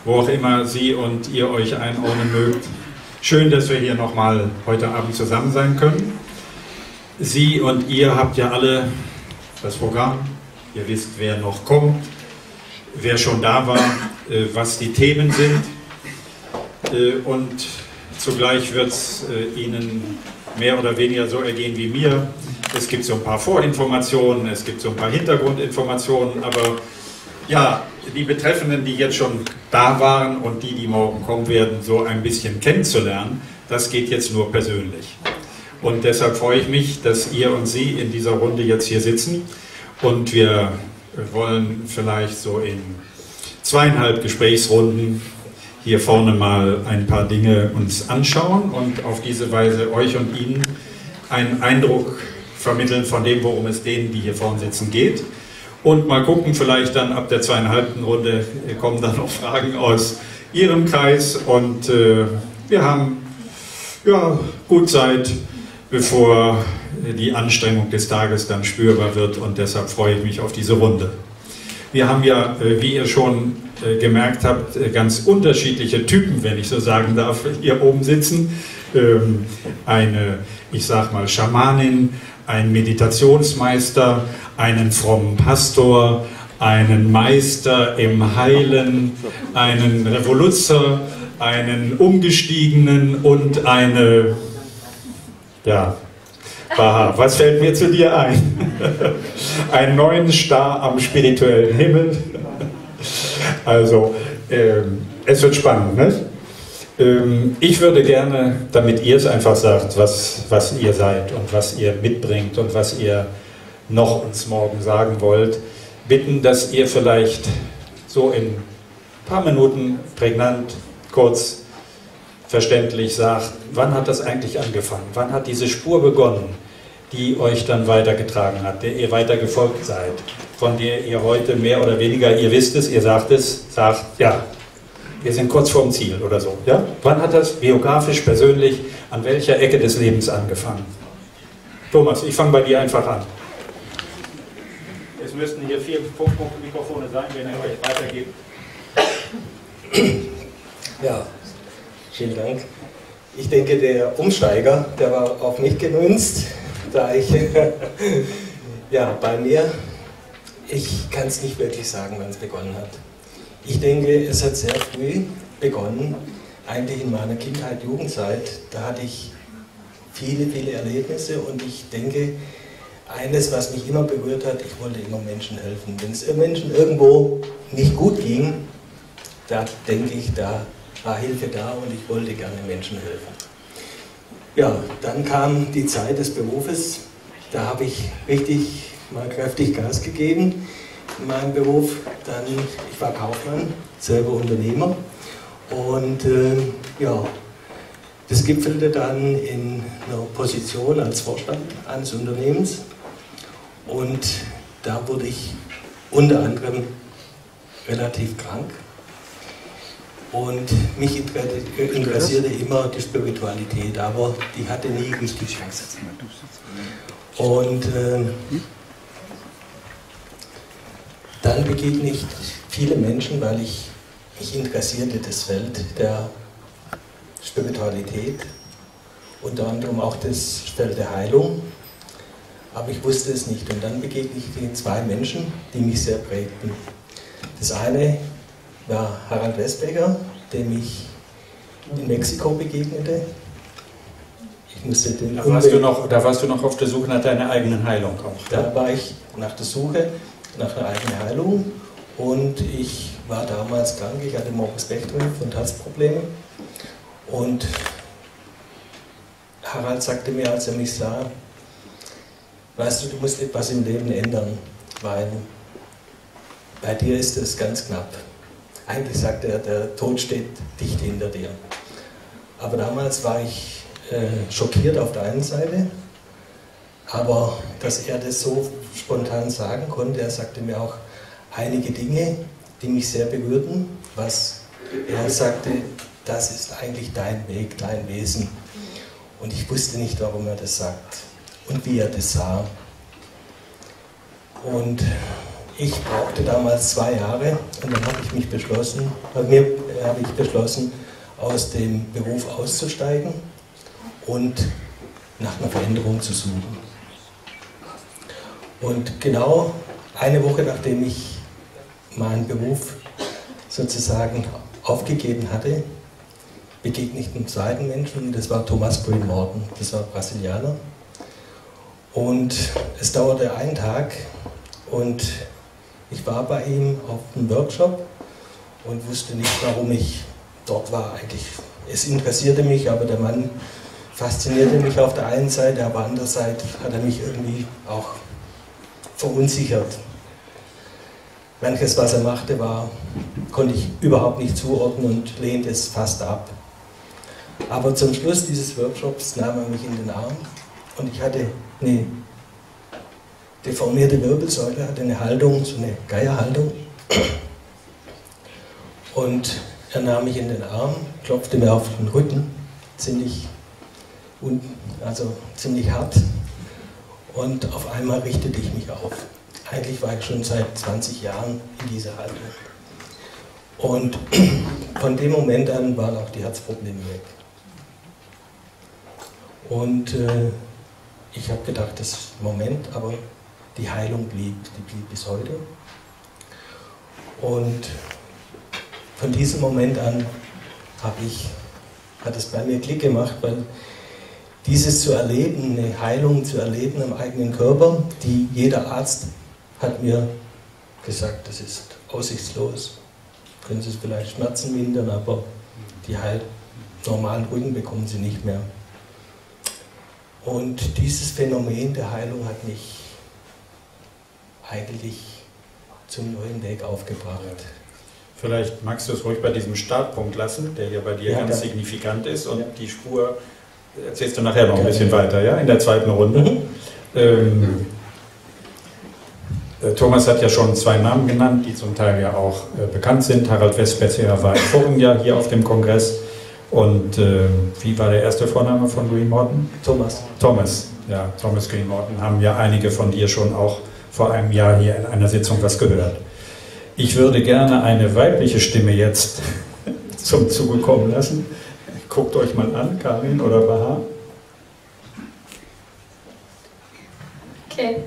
wo auch immer Sie und ihr euch einordnen mögt. Schön, dass wir hier nochmal heute Abend zusammen sein können. Sie und ihr habt ja alle das Programm, ihr wisst, wer noch kommt, wer schon da war, was die Themen sind. Und zugleich wird es Ihnen mehr oder weniger so ergehen wie mir. Es gibt so ein paar Vorinformationen, es gibt so ein paar Hintergrundinformationen, aber ja, die Betreffenden, die jetzt schon da waren und die morgen kommen werden, so ein bisschen kennenzulernen, das geht jetzt nur persönlich. Und deshalb freue ich mich, dass ihr und Sie in dieser Runde jetzt hier sitzen und wir wollen vielleicht so in 2,5 Gesprächsrunden hier vorne mal ein paar Dinge uns anschauen und auf diese Weise euch und Ihnen einen Eindruck vermitteln von dem, worum es denen, die hier vorne sitzen, geht. Und mal gucken, vielleicht dann ab der 2,5. Runde kommen dann noch Fragen aus Ihrem Kreis und wir haben ja gut Zeit, bevor die Anstrengung des Tages dann spürbar wird und deshalb freue ich mich auf diese Runde. Wir haben ja, wie ihr schon gemerkt habt, ganz unterschiedliche Typen, wenn ich so sagen darf, hier oben sitzen. Eine, ich sag mal, Schamanin, ein Meditationsmeister, einen frommen Pastor, einen Meister im Heilen, einen Revoluzer, einen Umgestiegenen und eine, ja, Baha, was fällt mir zu dir ein? Einen neuen Star am spirituellen Himmel. Also, es wird spannend, ne? Ich würde gerne, damit ihr es einfach sagt, was ihr seid und was ihr mitbringt und was ihr noch uns morgen sagen wollt, bitten, dass ihr vielleicht so in ein paar Minuten prägnant, kurz, verständlich sagt, wann hat das eigentlich angefangen? Wann hat diese Spur begonnen, die euch dann weitergetragen hat, der ihr weiter gefolgt seid, von der ihr heute mehr oder weniger, ihr wisst es, ihr sagt es, sagt, ja, wir sind kurz vorm Ziel oder so. Ja? Wann hat das biografisch, persönlich, an welcher Ecke des Lebens angefangen? Thomas, ich fange bei dir einfach an. Es müssten hier 4 Mikrofone sein, wenn ihr euch weitergebt. Ja, vielen Dank. Ich denke, der Umsteiger, der war auf mich gemünzt, da ich, ja, bei mir, ich kann es nicht wirklich sagen, wann es begonnen hat. Ich denke, es hat sehr früh begonnen, eigentlich in meiner Kindheit, Jugendzeit, da hatte ich viele, viele Erlebnisse und ich denke, eines, was mich immer berührt hat, ich wollte immer Menschen helfen. Wenn es Menschen irgendwo nicht gut ging, da denke ich, da war Hilfe da und ich wollte gerne Menschen helfen. Ja, dann kam die Zeit des Berufes, da habe ich richtig mal kräftig Gas gegeben in meinem Beruf. Dann, ich war Kaufmann, selber Unternehmer und ja, das gipfelte dann in einer Position als Vorstand eines Unternehmens und da wurde ich unter anderem relativ krank. Und mich interessierte immer die Spiritualität, aber die hatte nie richtig Chance. Und dann begegne ich viele Menschen, weil mich interessierte das Feld der Spiritualität, unter anderem auch das Feld der Heilung, aber ich wusste es nicht. Und dann begegne ich 2 Menschen, die mich sehr prägten. Das eine war Harald Westbecker, dem ich in Mexiko begegnete. Ich musste den da warst du noch auf der Suche nach deiner eigenen Heilung auch. Da war ich nach der Suche nach einer eigenen Heilung und ich war damals krank, ich hatte Morbus Bechterew und Herzprobleme und Harald sagte mir, als er mich sah, weißt du, du musst etwas im Leben ändern, weil bei dir ist es ganz knapp. Eigentlich sagte er, der Tod steht dicht hinter dir. Aber damals war ich schockiert auf der einen Seite, aber dass er das so spontan sagen konnte, er sagte mir auch einige Dinge, die mich sehr berührten, was er sagte, das ist eigentlich dein Weg, dein Wesen. Und ich wusste nicht, warum er das sagt und wie er das sah. Und ich brauchte damals 2 Jahre und dann habe ich mich beschlossen, mir habe ich beschlossen, aus dem Beruf auszusteigen und nach einer Veränderung zu suchen. Und genau eine Woche nachdem ich meinen Beruf sozusagen aufgegeben hatte, begegne ich einem zweiten Menschen, das war Thomas Green Morton, das war Brasilianer. Und es dauerte einen Tag und ich war bei ihm auf einem Workshop und wusste nicht, warum ich dort war. Eigentlich, es interessierte mich, aber der Mann faszinierte mich auf der einen Seite, aber andererseits hat er mich irgendwie auch verunsichert. Manches, was er machte, konnte ich überhaupt nicht zuordnen und lehnte es fast ab. Aber zum Schluss dieses Workshops nahm er mich in den Arm und ich hatte eine deformierte Wirbelsäule, hatte eine Haltung, so eine Geierhaltung. Und er nahm mich in den Arm, klopfte mir auf den Rücken, ziemlich hart. Und auf einmal richtete ich mich auf. Eigentlich war ich schon seit 20 Jahren in dieser Haltung. Und von dem Moment an waren auch die Herzprobleme weg. Und ich habe gedacht, das ist ein Moment, aber die Heilung blieb bis heute. Und von diesem Moment an hat es bei mir Klick gemacht, weil dieses zu erleben, eine Heilung zu erleben im eigenen Körper, die jeder Arzt hat mir gesagt, das ist aussichtslos. Können Sie vielleicht Schmerzen mindern, aber die normalen Rücken bekommen Sie nicht mehr. Und dieses Phänomen der Heilung hat mich eigentlich zum neuen Weg aufgebracht. Vielleicht magst du es ruhig bei diesem Startpunkt lassen, der ja bei dir ganz signifikant ist, und die Spur erzählst du nachher noch ein bisschen weiter, ja, in der zweiten Runde. Thomas hat ja schon 2 Namen genannt, die zum Teil ja auch bekannt sind. Harald Vespasier war im vorigen Jahr hier auf dem Kongress. Und wie war der erste Vorname von Green Morton? Thomas. Thomas, ja, Thomas Green Morton. Haben ja einige von dir schon auch vor einem Jahr hier in einer Sitzung was gehört. Ich würde gerne eine weibliche Stimme jetzt zum Zuge kommen lassen. Guckt euch mal an, Karin oder Baha. Okay.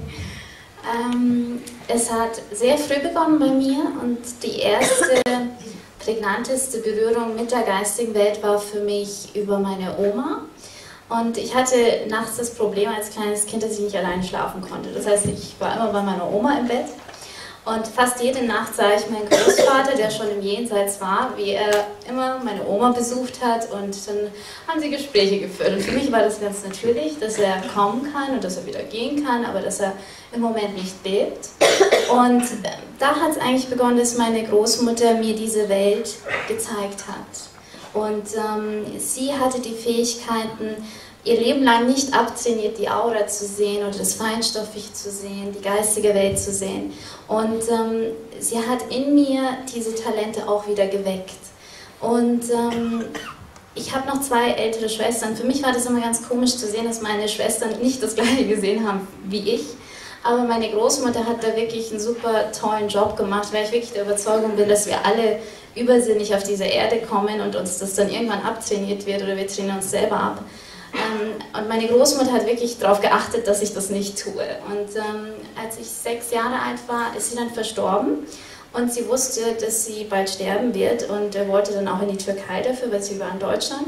Es hat sehr früh begonnen bei mir und die erste prägnanteste Berührung mit der geistigen Welt war für mich über meine Oma. Und ich hatte nachts das Problem als kleines Kind, dass ich nicht allein schlafen konnte. Das heißt, ich war immer bei meiner Oma im Bett. Und fast jede Nacht sah ich meinen Großvater, der schon im Jenseits war, wie er immer meine Oma besucht hat, und dann haben sie Gespräche geführt. Und für mich war das ganz natürlich, dass er kommen kann und dass er wieder gehen kann, aber dass er im Moment nicht lebt. Und da hat es eigentlich begonnen, dass meine Großmutter mir diese Welt gezeigt hat. Und sie hatte die Fähigkeiten, ihr Leben lang nicht abtrainiert, die Aura zu sehen oder das Feinstoffliche zu sehen, die geistige Welt zu sehen. Und sie hat in mir diese Talente auch wieder geweckt. Und ich habe noch 2 ältere Schwestern. Für mich war das immer ganz komisch zu sehen, dass meine Schwestern nicht das Gleiche gesehen haben wie ich. Aber meine Großmutter hat da wirklich einen super tollen Job gemacht, weil ich wirklich der Überzeugung bin, dass wir alle übersinnlich auf diese Erde kommen und uns das dann irgendwann abtrainiert wird oder wir trainieren uns selber ab. Und meine Großmutter hat wirklich darauf geachtet, dass ich das nicht tue. Und als ich 6 Jahre alt war, ist sie dann verstorben. Und sie wusste, dass sie bald sterben wird und wollte dann auch in die Türkei dafür, weil sie war in Deutschland.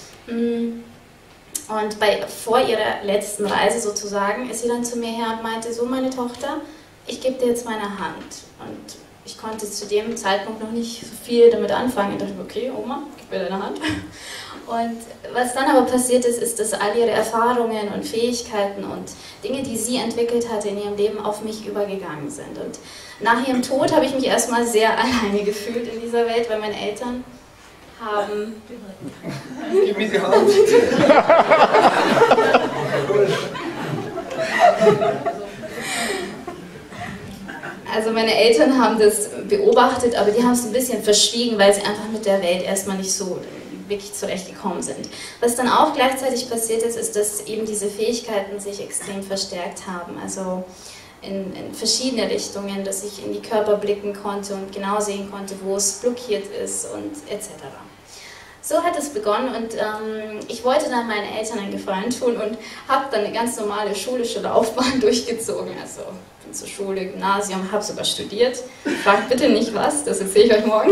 Und vor ihrer letzten Reise sozusagen ist sie dann zu mir her und meinte, so meine Tochter, ich gebe dir jetzt meine Hand. Und ich konnte zu dem Zeitpunkt noch nicht so viel damit anfangen. Ich dachte, okay, Oma, gib mir deine Hand. Und was dann aber passiert ist, ist, dass all ihre Erfahrungen und Fähigkeiten und Dinge, die sie entwickelt hatte in ihrem Leben, auf mich übergegangen sind. Und nach ihrem Tod habe ich mich erstmal sehr alleine gefühlt in dieser Welt, weil meine Eltern haben... Gib mir die Hand. Also meine Eltern haben das beobachtet, aber die haben es ein bisschen verschwiegen, weil sie einfach mit der Welt erstmal nicht so wirklich zurechtgekommen sind. Was dann auch gleichzeitig passiert ist, ist, dass eben diese Fähigkeiten sich extrem verstärkt haben. Also in verschiedene Richtungen, dass ich in die Körper blicken konnte und genau sehen konnte, wo es blockiert ist und etc. So hat es begonnen und ich wollte dann meinen Eltern einen Gefallen tun und habe dann eine ganz normale schulische Laufbahn durchgezogen. Also bin zur Schule, Gymnasium, habe sogar studiert. Fragt bitte nicht was, das erzähle ich euch morgen.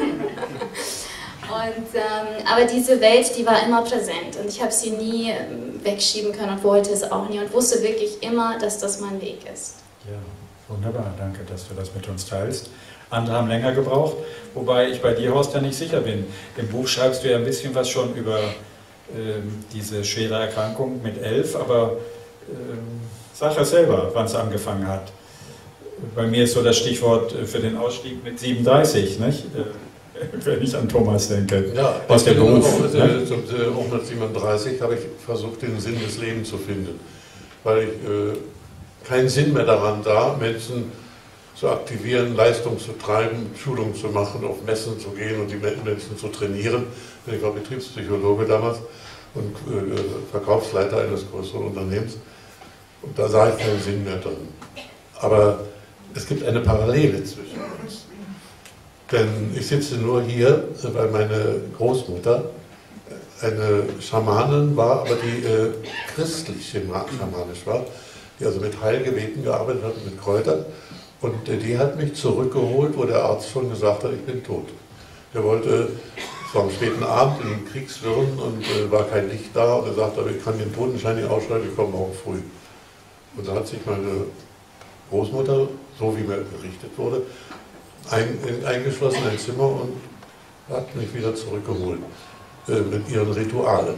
Aber diese Welt, die war immer präsent und ich habe sie nie wegschieben können und wollte es auch nie und wusste wirklich immer, dass das mein Weg ist. Ja, wunderbar, danke, dass du das mit uns teilst. Andere haben länger gebraucht, wobei ich bei dir, Horst, ja nicht sicher bin. Im Buch schreibst du ja ein bisschen was schon über diese schwere Erkrankung mit 11, aber sag ja selber, wann es angefangen hat. Bei mir ist so das Stichwort für den Ausstieg mit 37, nicht? Wenn ich an Thomas denke. Ja, aus der Beruf. Auch mit 37 habe ich versucht, den Sinn des Lebens zu finden, weil ich keinen Sinn mehr daran sah, Menschen zu aktivieren, Leistung zu treiben, Schulungen zu machen, auf Messen zu gehen und die Menschen zu trainieren. Ich war Betriebspsychologe damals und Verkaufsleiter eines größeren Unternehmens und da sah ich keinen Sinn mehr drin. Aber es gibt eine Parallele zwischen uns. Denn ich sitze nur hier, weil meine Großmutter eine Schamanin war, aber die christlich schamanisch war, die also mit Heilgebeten gearbeitet hat, mit Kräutern. Und die hat mich zurückgeholt, wo der Arzt schon gesagt hat, ich bin tot. Der wollte, es war am späten Abend in den Kriegswirren und war kein Licht da und er sagte, aber ich kann den Totenschein nicht ausschreiben, ich komme morgen früh. Und da hat sich meine Großmutter, so wie mir berichtet wurde, eingeschlossen in ein Zimmer und hat mich wieder zurückgeholt mit ihren Ritualen.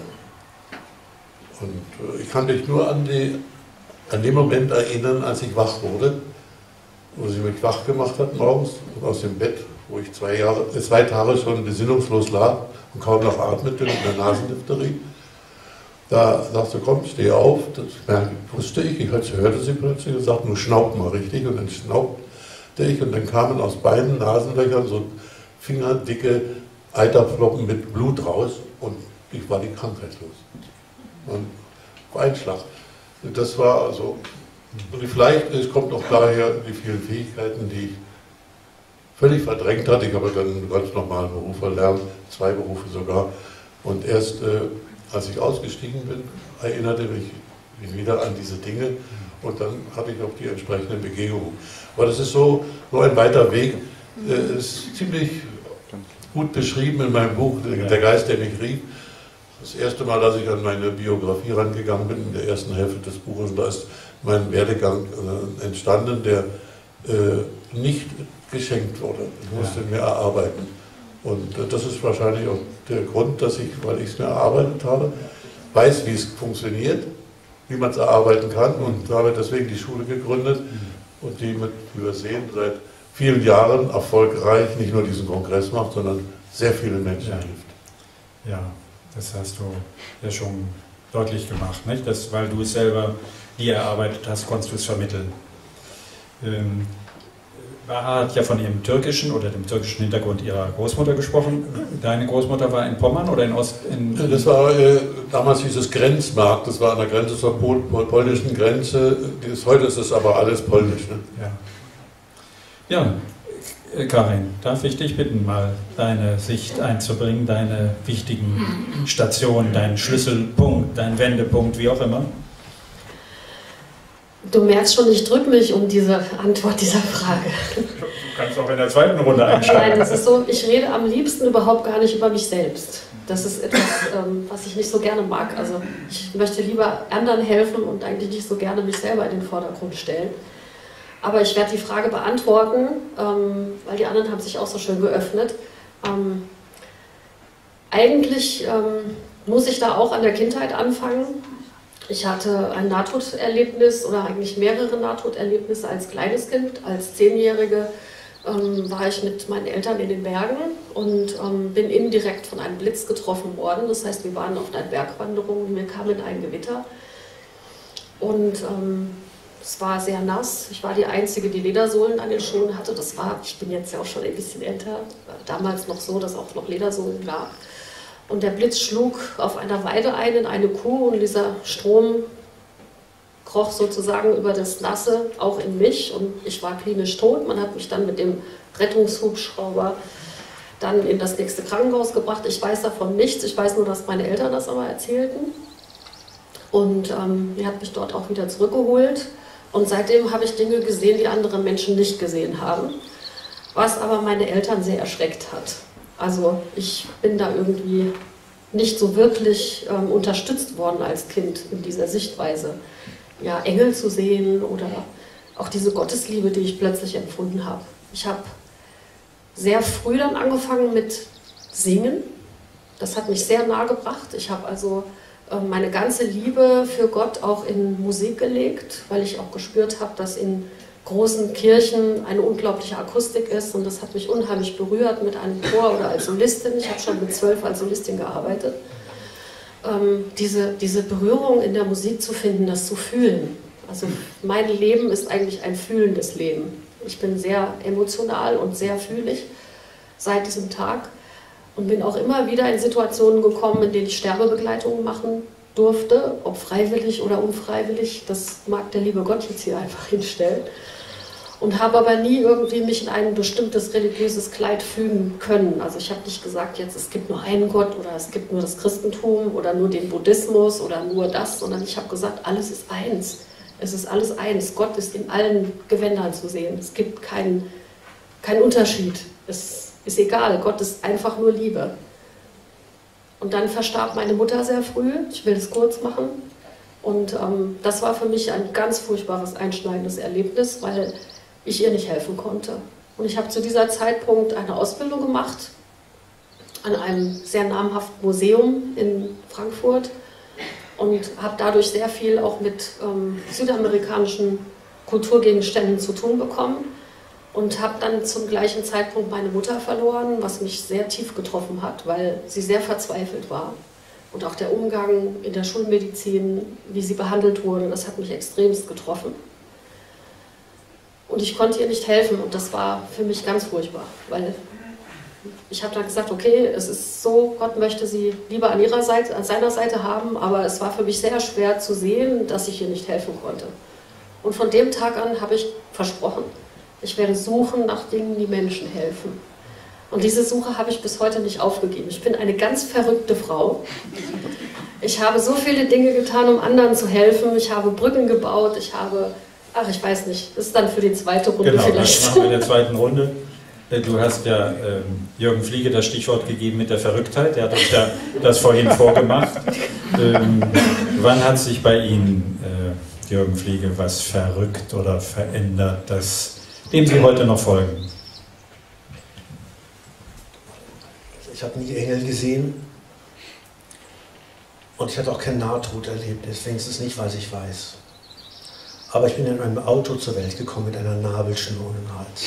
Und ich kann mich nur an den Moment erinnern, als ich wach wurde, wo sie mich wach gemacht hat morgens aus dem Bett, wo ich 2 Tage schon besinnungslos lag und kaum noch atmete mit einer Nasendiphtherie. Da sagte sie, komm, steh auf. Das wusste ich hörte sie plötzlich und sagte, nur schnaub mal richtig. Und dann schnaubte ich und dann kamen aus beiden Nasenlöchern so fingerdicke Eiterploppen mit Blut raus und ich war die Krankheit los. Und auf einen Schlag. Das war also, und vielleicht, es kommt auch daher die vielen Fähigkeiten, die ich völlig verdrängt hatte. Ich habe dann einen ganz normalen Beruf erlernt, 2 Berufe sogar. Und erst als ich ausgestiegen bin, erinnerte mich wieder an diese Dinge und dann hatte ich auch die entsprechenden Begegnungen. Aber das ist so ein weiter Weg. Ist ziemlich gut beschrieben in meinem Buch, Der Geist, der mich rief. Das erste Mal, dass ich an meine Biografie rangegangen bin, in der ersten Hälfte des Buches, und da ist mein Werdegang entstanden, der nicht geschenkt wurde. Ich musste mir erarbeiten. Und das ist wahrscheinlich auch der Grund, dass ich, weil ich es mir erarbeitet habe, weiß, wie es funktioniert, wie man es erarbeiten kann und habe deswegen die Schule gegründet und die mit, wie wir sehen, seit vielen Jahren erfolgreich nicht nur diesen Kongress macht, sondern sehr viele Menschen hilft. Ja, das hast du ja schon deutlich gemacht, nicht? Weil du es selber dir erarbeitet hast, konntest du es vermitteln. Baha hat ja von ihrem türkischen oder dem türkischen Hintergrund ihrer Großmutter gesprochen. Deine Großmutter war in Pommern oder in Ost? Das war, damals hieß es Grenzmarkt, das war an der Grenze zur polnischen Grenze. Heute ist es aber alles polnisch. Ne? Ja, Karin, darf ich dich bitten, mal deine Sicht einzubringen, deine wichtigen Stationen, deinen Schlüsselpunkt, deinen Wendepunkt, wie auch immer? Du merkst schon, ich drücke mich um diese Antwort dieser Frage. Du kannst auch in der zweiten Runde einsteigen. Nein, das ist so, ich rede am liebsten überhaupt gar nicht über mich selbst. Das ist etwas, was ich nicht so gerne mag. Also ich möchte lieber anderen helfen und eigentlich nicht so gerne mich selber in den Vordergrund stellen. Aber ich werde die Frage beantworten, weil die anderen haben sich auch so schön geöffnet. Eigentlich muss ich da auch an der Kindheit anfangen. Ich hatte ein Nahtoderlebnis oder eigentlich mehrere Nahtoderlebnisse als kleines Kind. Als 10-Jährige war ich mit meinen Eltern in den Bergen und bin indirekt von einem Blitz getroffen worden. Das heißt, wir waren auf einer Bergwanderung und wir kamen in ein Gewitter. Und es war sehr nass. Ich war die Einzige, die Ledersohlen an den Schuhen hatte. Ich bin jetzt ja auch schon ein bisschen älter, damals noch so, dass auch noch Ledersohlen gab. Und der Blitz schlug auf einer Weide ein in eine Kuh und dieser Strom kroch sozusagen über das Nasse auch in mich und ich war klinisch tot. Man hat mich dann mit dem Rettungshubschrauber dann in das nächste Krankenhaus gebracht. Ich weiß davon nichts, ich weiß nur, dass meine Eltern das aber erzählten. Und die hat mich dort auch wieder zurückgeholt. Und seitdem habe ich Dinge gesehen, die andere Menschen nicht gesehen haben, was aber meine Eltern sehr erschreckt hat. Also ich bin da irgendwie nicht so wirklich unterstützt worden als Kind in dieser Sichtweise. Ja, Engel zu sehen oder auch diese Gottesliebe, die ich plötzlich empfunden habe. Ich habe sehr früh dann angefangen mit Singen. Das hat mich sehr nahe gebracht. Ich habe also meine ganze Liebe für Gott auch in Musik gelegt, weil ich auch gespürt habe, dass in großen Kirchen eine unglaubliche Akustik ist und das hat mich unheimlich berührt mit einem Chor oder als Solistin. Ich habe schon mit 12 als Solistin gearbeitet. Diese Berührung in der Musik zu finden, das zu fühlen. Also mein Leben ist eigentlich ein fühlendes Leben. Ich bin sehr emotional und sehr fühlig seit diesem Tag und bin auch immer wieder in Situationen gekommen, in denen ich Sterbebegleitungen machen durfte, ob freiwillig oder unfreiwillig, das mag der liebe Gott jetzt hier einfach hinstellen. Und habe aber nie irgendwie mich in ein bestimmtes religiöses Kleid fügen können. Also ich habe nicht gesagt, jetzt es gibt nur einen Gott oder es gibt nur das Christentum oder nur den Buddhismus oder nur das, sondern ich habe gesagt, alles ist eins. Es ist alles eins. Gott ist in allen Gewändern zu sehen. Es gibt keinen Unterschied. Es ist egal. Gott ist einfach nur Liebe. Und dann verstarb meine Mutter sehr früh. Ich will es kurz machen. Und das war für mich ein ganz furchtbares, einschneidendes Erlebnis, weil ich ihr nicht helfen konnte. Und ich habe zu dieser Zeitpunkt eine Ausbildung gemacht an einem sehr namhaften Museum in Frankfurt und habe dadurch sehr viel auch mit südamerikanischen Kulturgegenständen zu tun bekommen und habe dann zum gleichen Zeitpunkt meine Mutter verloren, was mich sehr tief getroffen hat, weil sie sehr verzweifelt war. Und auch der Umgang in der Schulmedizin, wie sie behandelt wurde, das hat mich extremst getroffen. Und ich konnte ihr nicht helfen und das war für mich ganz furchtbar, weil ich habe dann gesagt, okay, es ist so, Gott möchte sie lieber an seiner Seite haben, aber es war für mich sehr schwer zu sehen, dass ich ihr nicht helfen konnte. Und von dem Tag an habe ich versprochen, ich werde suchen nach Dingen, die Menschen helfen. Und diese Suche habe ich bis heute nicht aufgegeben. Ich bin eine ganz verrückte Frau. Ich habe so viele Dinge getan, um anderen zu helfen. Ich habe Brücken gebaut, ich weiß nicht, das ist dann für die zweite Runde genau, vielleicht. Das machen wir in der zweiten Runde. Du hast ja Jürgen Fliege das Stichwort gegeben mit der Verrücktheit. Er hat uns ja das vorhin vorgemacht. Wann hat sich bei Ihnen, Jürgen Fliege, was verrückt oder verändert, dem Sie heute noch folgen? Ich habe nie Engel gesehen und ich hatte auch kein Nahtoderlebnis, wenigstens nicht, was ich weiß. Aber ich bin in einem Auto zur Welt gekommen mit einer Nabelschnur um den Hals.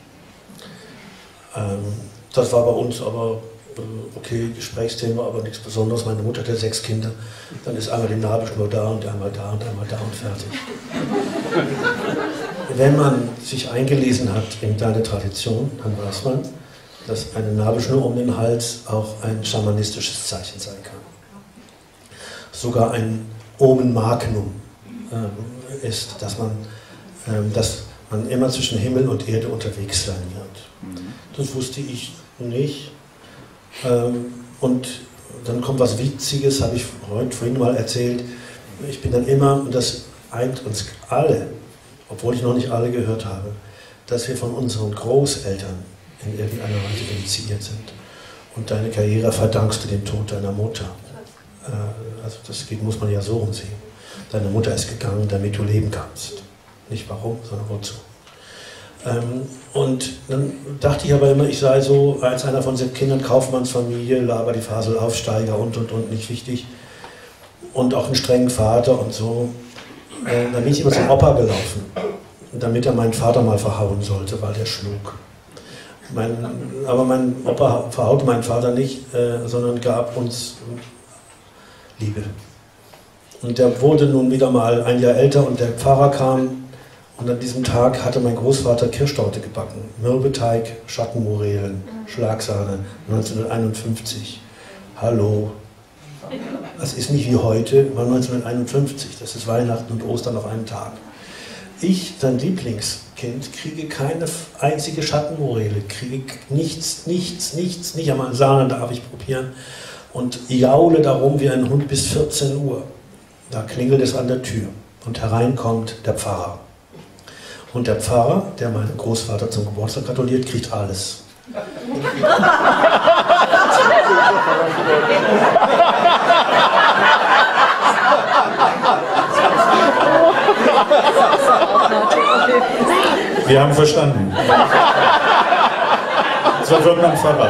Das war bei uns aber okay, Gesprächsthema, aber nichts Besonderes. Meine Mutter hatte 6 Kinder. Dann ist einmal die Nabelschnur da und einmal da und einmal da und fertig. Wenn man sich eingelesen hat in deine Tradition, dann weiß man, dass eine Nabelschnur um den Hals auch ein schamanistisches Zeichen sein kann. Sogar ein Omen Magnum ist, dass man immer zwischen Himmel und Erde unterwegs sein wird. Das wusste ich nicht. Und dann kommt was Witziges, habe ich vorhin mal erzählt. Ich bin dann immer, und das eint uns alle, obwohl ich noch nicht alle gehört habe, dass wir von unseren Großeltern in irgendeiner Weise initiiert sind. Und deine Karriere verdankst du dem Tod deiner Mutter. Also das muss man ja so rumsehen. Deine Mutter ist gegangen, damit du leben kannst. Nicht warum, sondern wozu. Und dann dachte ich aber immer, ich sei so als einer von 7 Kindern, Kaufmannsfamilie, Laber die Fasel, Aufsteiger und, nicht wichtig. Und auch einen strengen Vater und so. Dann bin ich immer zum Opa gelaufen, damit er meinen Vater mal verhauen sollte, weil der schlug. Aber mein Opa verhaute meinen Vater nicht, sondern gab uns Liebe. Und der wurde nun wieder mal ein Jahr älter und der Pfarrer kam und an diesem Tag hatte mein Großvater Kirschtorte gebacken. Mürbeteig, Schattenmorelen, Schlagsahne, 1951. Hallo. Das ist nicht wie heute, war 1951, das ist Weihnachten und Ostern auf einem Tag. Ich, sein Lieblingskind, kriege keine einzige Schattenmorele, kriege nichts, nicht einmal Sahne darf ich probieren und jaule darum wie ein Hund bis 14 Uhr. Da klingelt es an der Tür und herein kommt der Pfarrer. Und der Pfarrer, der meinem Großvater zum Geburtstag gratuliert, kriegt alles. Wir haben verstanden. So wird man Pfarrer.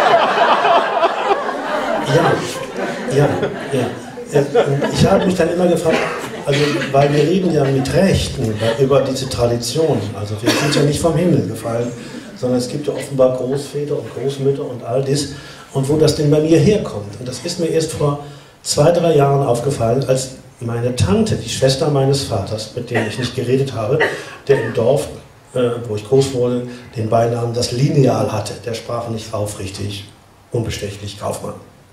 Ja. Ich habe mich dann immer gefragt, also, weil wir reden ja mit Rechten über diese Tradition. Also wir sind ja nicht vom Himmel gefallen, sondern es gibt ja offenbar Großväter und Großmütter und all das. Und wo das denn bei mir herkommt. Und das ist mir erst vor 2, 3 Jahren aufgefallen, als meine Tante, die Schwester meines Vaters, mit der ich nicht geredet habe, der im Dorf, wo ich groß wurde, den Beinamen das Lineal hatte. Der sprach nicht aufrichtig, unbestechlich, Kaufmann.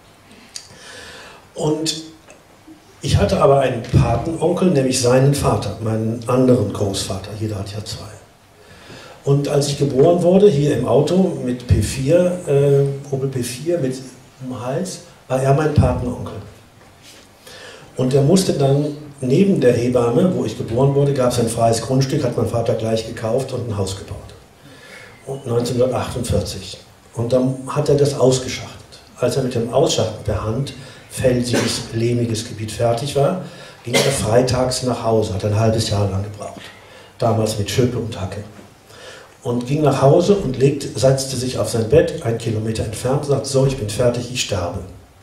Und ich hatte aber einen Patenonkel, nämlich seinen Vater, meinen anderen Großvater. Jeder hat ja 2. Und als ich geboren wurde, hier im Auto mit P4, Opel P4 mit dem Hals, war er mein Patenonkel. Und er musste dann neben der Hebamme, wo ich geboren wurde, gab es ein freies Grundstück, hat mein Vater gleich gekauft und ein Haus gebaut. Und 1948. Und dann hat er das ausgeschachtet. Als er mit dem Ausschachten per Hand felsiges, lehmiges Gebiet fertig war, ging er freitags nach Hause, hat ein halbes Jahr lang gebraucht. Damals mit Schöpfe und Hacke. Und ging nach Hause und setzte sich auf sein Bett, 1 Kilometer entfernt, und sagte, so, ich bin fertig, ich sterbe.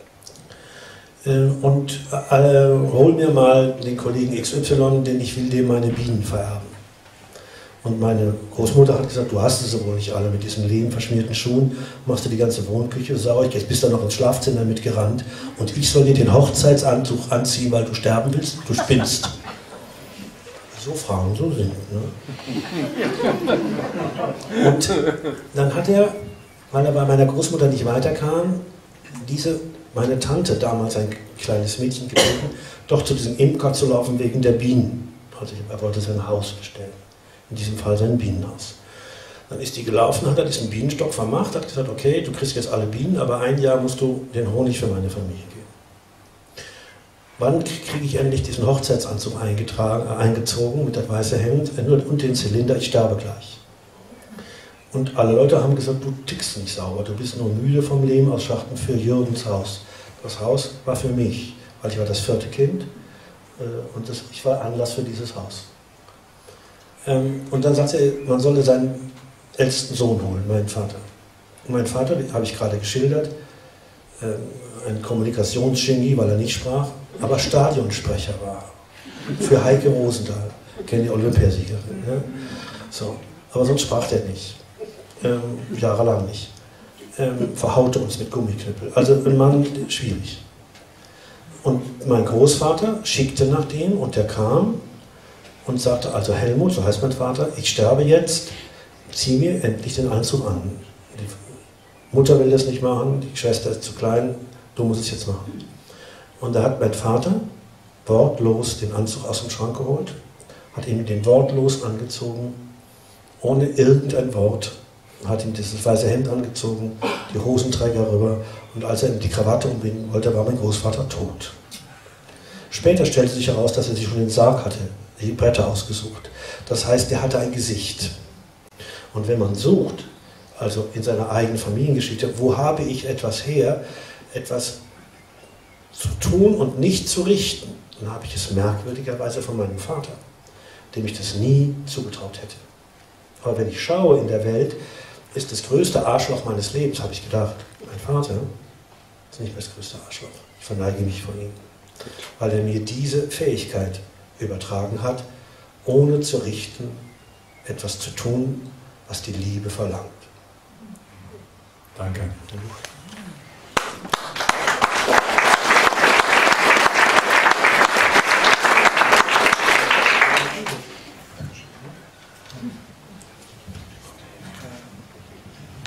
Und hol mir mal den Kollegen XY, denn ich will dem meine Bienen vererben. Und meine Großmutter hat gesagt, du hast es wohl nicht alle mit diesen lehmverschmierten Schuhen, machst du die ganze Wohnküche sauber, jetzt bist du noch ins Schlafzimmer mitgerannt und ich soll dir den Hochzeitsanzug anziehen, weil du sterben willst, du spinnst. So Frauen so sind. Ne? Und dann hat er, weil er bei meiner Großmutter nicht weiterkam, meine Tante, damals ein kleines Mädchen gebeten, doch zu diesem Imker zu laufen wegen der Bienen. Also er wollte sein Haus bestellen. In diesem Fall sein Bienenhaus. Dann ist die gelaufen, hat er diesen Bienenstock vermacht, hat gesagt, okay, du kriegst jetzt alle Bienen, aber 1 Jahr musst du den Honig für meine Familie geben. Wann kriege ich endlich diesen Hochzeitsanzug eingezogen mit der weißen Hemd und den Zylinder, ich sterbe gleich. Und alle Leute haben gesagt, du tickst nicht sauber, du bist nur müde vom Leben ausschachten für Jürgens Haus. Das Haus war für mich, weil ich war das 4. Kind und ich war Anlass für dieses Haus. Und dann sagte er, man solle seinen ältesten Sohn holen, meinen Vater. Und mein Vater, habe ich gerade geschildert, ein Kommunikationsgenie, weil er nicht sprach, aber Stadionsprecher war. Für Heike Rosenthal, kennen die Olympiasiegerin. Ja? So. Aber sonst sprach der nicht. Jahrelang nicht. Verhaute uns mit Gummiknüppel. Also ein Mann, schwierig. Und mein Großvater schickte nach dem und der kam und sagte, also Helmut, so heißt mein Vater, ich sterbe jetzt, zieh mir endlich den Anzug an. Die Mutter will das nicht machen, die Schwester ist zu klein, du musst es jetzt machen. Und da hat mein Vater wortlos den Anzug aus dem Schrank geholt, hat ihm den wortlos angezogen, ohne irgendein Wort, hat ihm dieses weiße Hemd angezogen, die Hosenträger rüber und als er ihm die Krawatte umbinden wollte, war mein Großvater tot. Später stellte sich heraus, dass er sich schon den Sarg hatte, die Bretter ausgesucht. Das heißt, er hatte ein Gesicht. Und wenn man sucht, also in seiner eigenen Familiengeschichte, wo habe ich etwas her, etwas zu tun und nicht zu richten, dann habe ich es merkwürdigerweise von meinem Vater, dem ich das nie zugetraut hätte. Aber wenn ich schaue in der Welt, ist das größte Arschloch meines Lebens, habe ich gedacht. Mein Vater ist nicht mehr das größte Arschloch. Ich verneige mich von ihm. Weil er mir diese Fähigkeit übertragen hat, ohne zu richten, etwas zu tun, was die Liebe verlangt. Danke.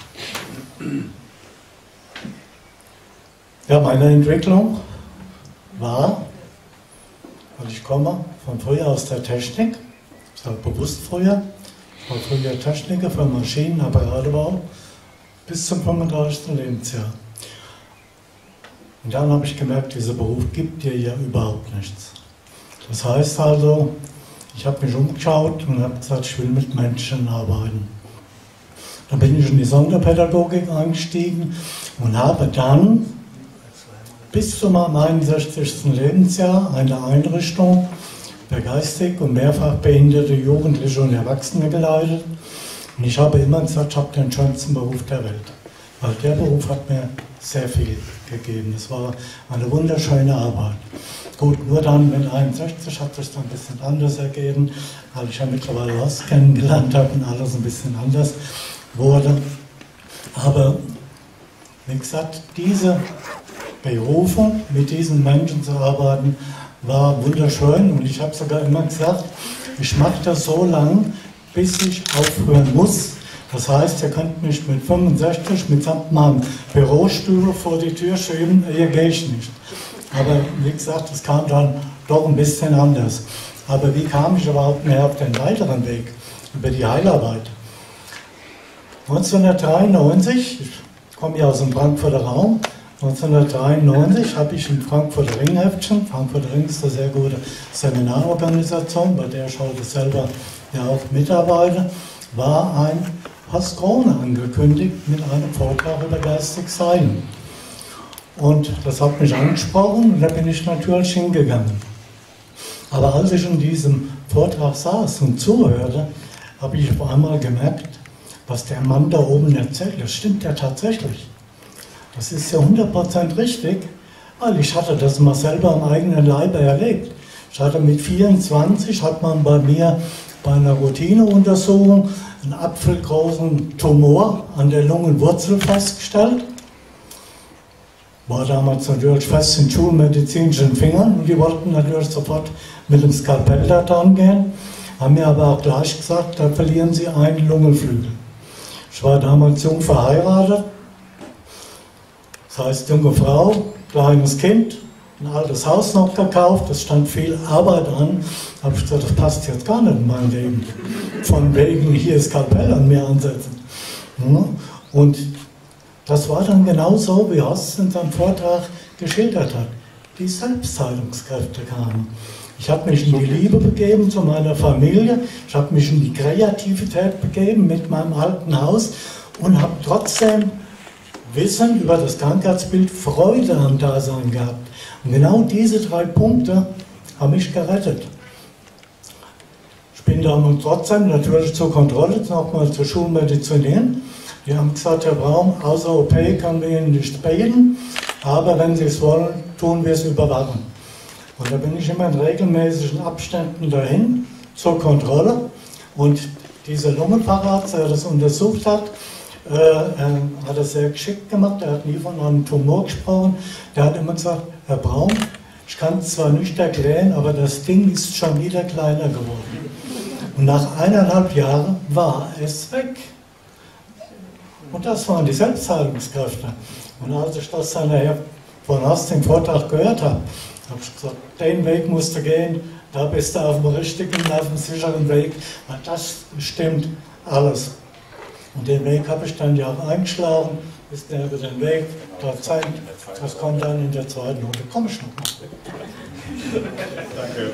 Ja, meine Entwicklung Ich komme von früher aus der Technik, ich sage bewusst früher, ich war früher Techniker für Maschinen, Apparatebau, bis zum 35. Lebensjahr. Und dann habe ich gemerkt, dieser Beruf gibt dir ja überhaupt nichts. Das heißt also, ich habe mich umgeschaut und habe gesagt, ich will mit Menschen arbeiten. Dann bin ich in die Sonderpädagogik eingestiegen und habe dann bis zu meinem 61. Lebensjahr eine Einrichtung für geistig und mehrfach behinderte Jugendliche und Erwachsene geleitet. Und ich habe immer gesagt, ich habe den schönsten Beruf der Welt. Weil der Beruf hat mir sehr viel gegeben. Es war eine wunderschöne Arbeit. Gut, nur dann mit 61 hat sich dann ein bisschen anders ergeben, weil ich ja mittlerweile was kennengelernt habe und alles ein bisschen anders wurde. Aber wie gesagt, diese Berufung, mit diesen Menschen zu arbeiten, war wunderschön. Und ich habe sogar immer gesagt, ich mache das so lange, bis ich aufhören muss. Das heißt, ihr könnt mich mit 65 mitsamt meinem Bürostuhl vor die Tür schieben, hier gehe ich nicht. Aber wie gesagt, es kam dann doch ein bisschen anders. Aber wie kam ich überhaupt mehr auf den weiteren Weg, über die Heilarbeit? 1993, ich komme ja aus dem Frankfurter Raum, 1993 habe ich im Frankfurter Ring-Heftchen, Frankfurter Ring ist eine sehr gute Seminarorganisation, bei der ich heute selber ja auch mitarbeite, war ein Paskrone angekündigt mit einem Vortrag über geistig Sein. Und das hat mich angesprochen und da bin ich natürlich hingegangen. Aber als ich in diesem Vortrag saß und zuhörte, habe ich auf einmal gemerkt, was der Mann da oben erzählt. Das stimmt ja tatsächlich. Das ist ja 100% richtig, weil ich hatte das mal selber am eigenen Leibe erlebt. Ich hatte mit 24, hat man bei mir bei einer Routineuntersuchung einen apfelgroßen Tumor an der Lungenwurzel festgestellt. War damals natürlich fest in schulmedizinischen Fingern und die wollten natürlich sofort mit dem Skalpell da dran gehen, haben mir aber auch gleich gesagt, da verlieren Sie einen Lungenflügel. Ich war damals jung verheiratet, das heißt junge Frau, kleines Kind, ein altes Haus noch gekauft, es stand viel Arbeit an. Da habe ich gesagt, das passt jetzt gar nicht in mein Leben. Von wegen hier Skalpell an mir ansetzen. Und das war dann genau so, wie Horst in seinem Vortrag geschildert hat. Die Selbstheilungskräfte kamen. Ich habe mich in die Liebe begeben zu meiner Familie, ich habe mich in die Kreativität begeben mit meinem alten Haus und habe trotzdem Wissen über das Krankheitsbild, Freude am Dasein gehabt. Und genau diese 3 Punkte haben mich gerettet. Ich bin damals trotzdem natürlich zur Kontrolle, nochmal zur Schulmedizin. Die haben gesagt, Herr Braun, außer OP können wir Ihnen nicht beten, aber wenn Sie es wollen, tun wir es überwachen. Und da bin ich immer in regelmäßigen Abständen dahin zur Kontrolle. Und dieser Lungenfacharzt, der das untersucht hat, hat das sehr geschickt gemacht. Er hat nie von einem Tumor gesprochen. Der hat immer gesagt, Herr Braun, ich kann es zwar nicht erklären, aber das Ding ist schon wieder kleiner geworden. Und nach 1,5 Jahren war es weg. Und das waren die Selbstheilungskräfte. Und als ich das dann nachher von Horst im Vortrag gehört habe, habe ich gesagt, den Weg musst du gehen, da bist du auf dem richtigen, auf dem sicheren Weg. Und das stimmt alles. Und den Weg habe ich dann ja auch eingeschlagen, ist der über den Weg, das kommt dann in der zweiten Runde. Komm ich noch mal. Danke.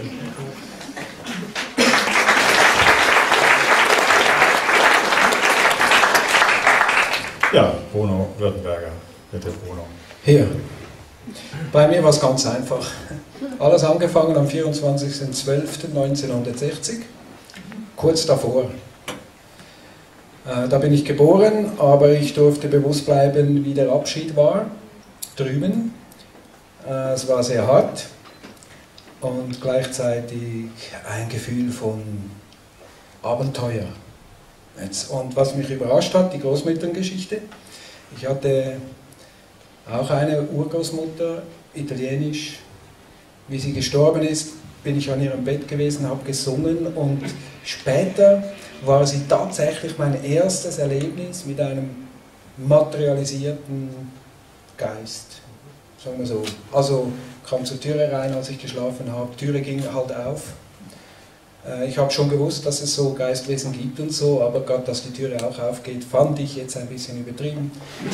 Ja, Bruno Württemberger. Bitte, Bruno. Hier. Bei mir war es ganz einfach. Alles angefangen am 24.12.1960, kurz davor. Da bin ich geboren, aber ich durfte bewusst bleiben, wie der Abschied war, drüben. Es war sehr hart und gleichzeitig ein Gefühl von Abenteuer. Und was mich überrascht hat, die Großmüttergeschichte. Ich hatte auch eine Urgroßmutter, italienisch. Wie sie gestorben ist, bin ich an ihrem Bett gewesen, habe gesungen und später war sie tatsächlich mein erstes Erlebnis mit einem materialisierten Geist. Sagen wir so. Also kam zur Türe rein, als ich geschlafen habe. Die Türe ging halt auf. Ich habe schon gewusst, dass es so Geistwesen gibt und so, aber Gott, dass die Türe auch aufgeht, fand ich jetzt ein bisschen übertrieben.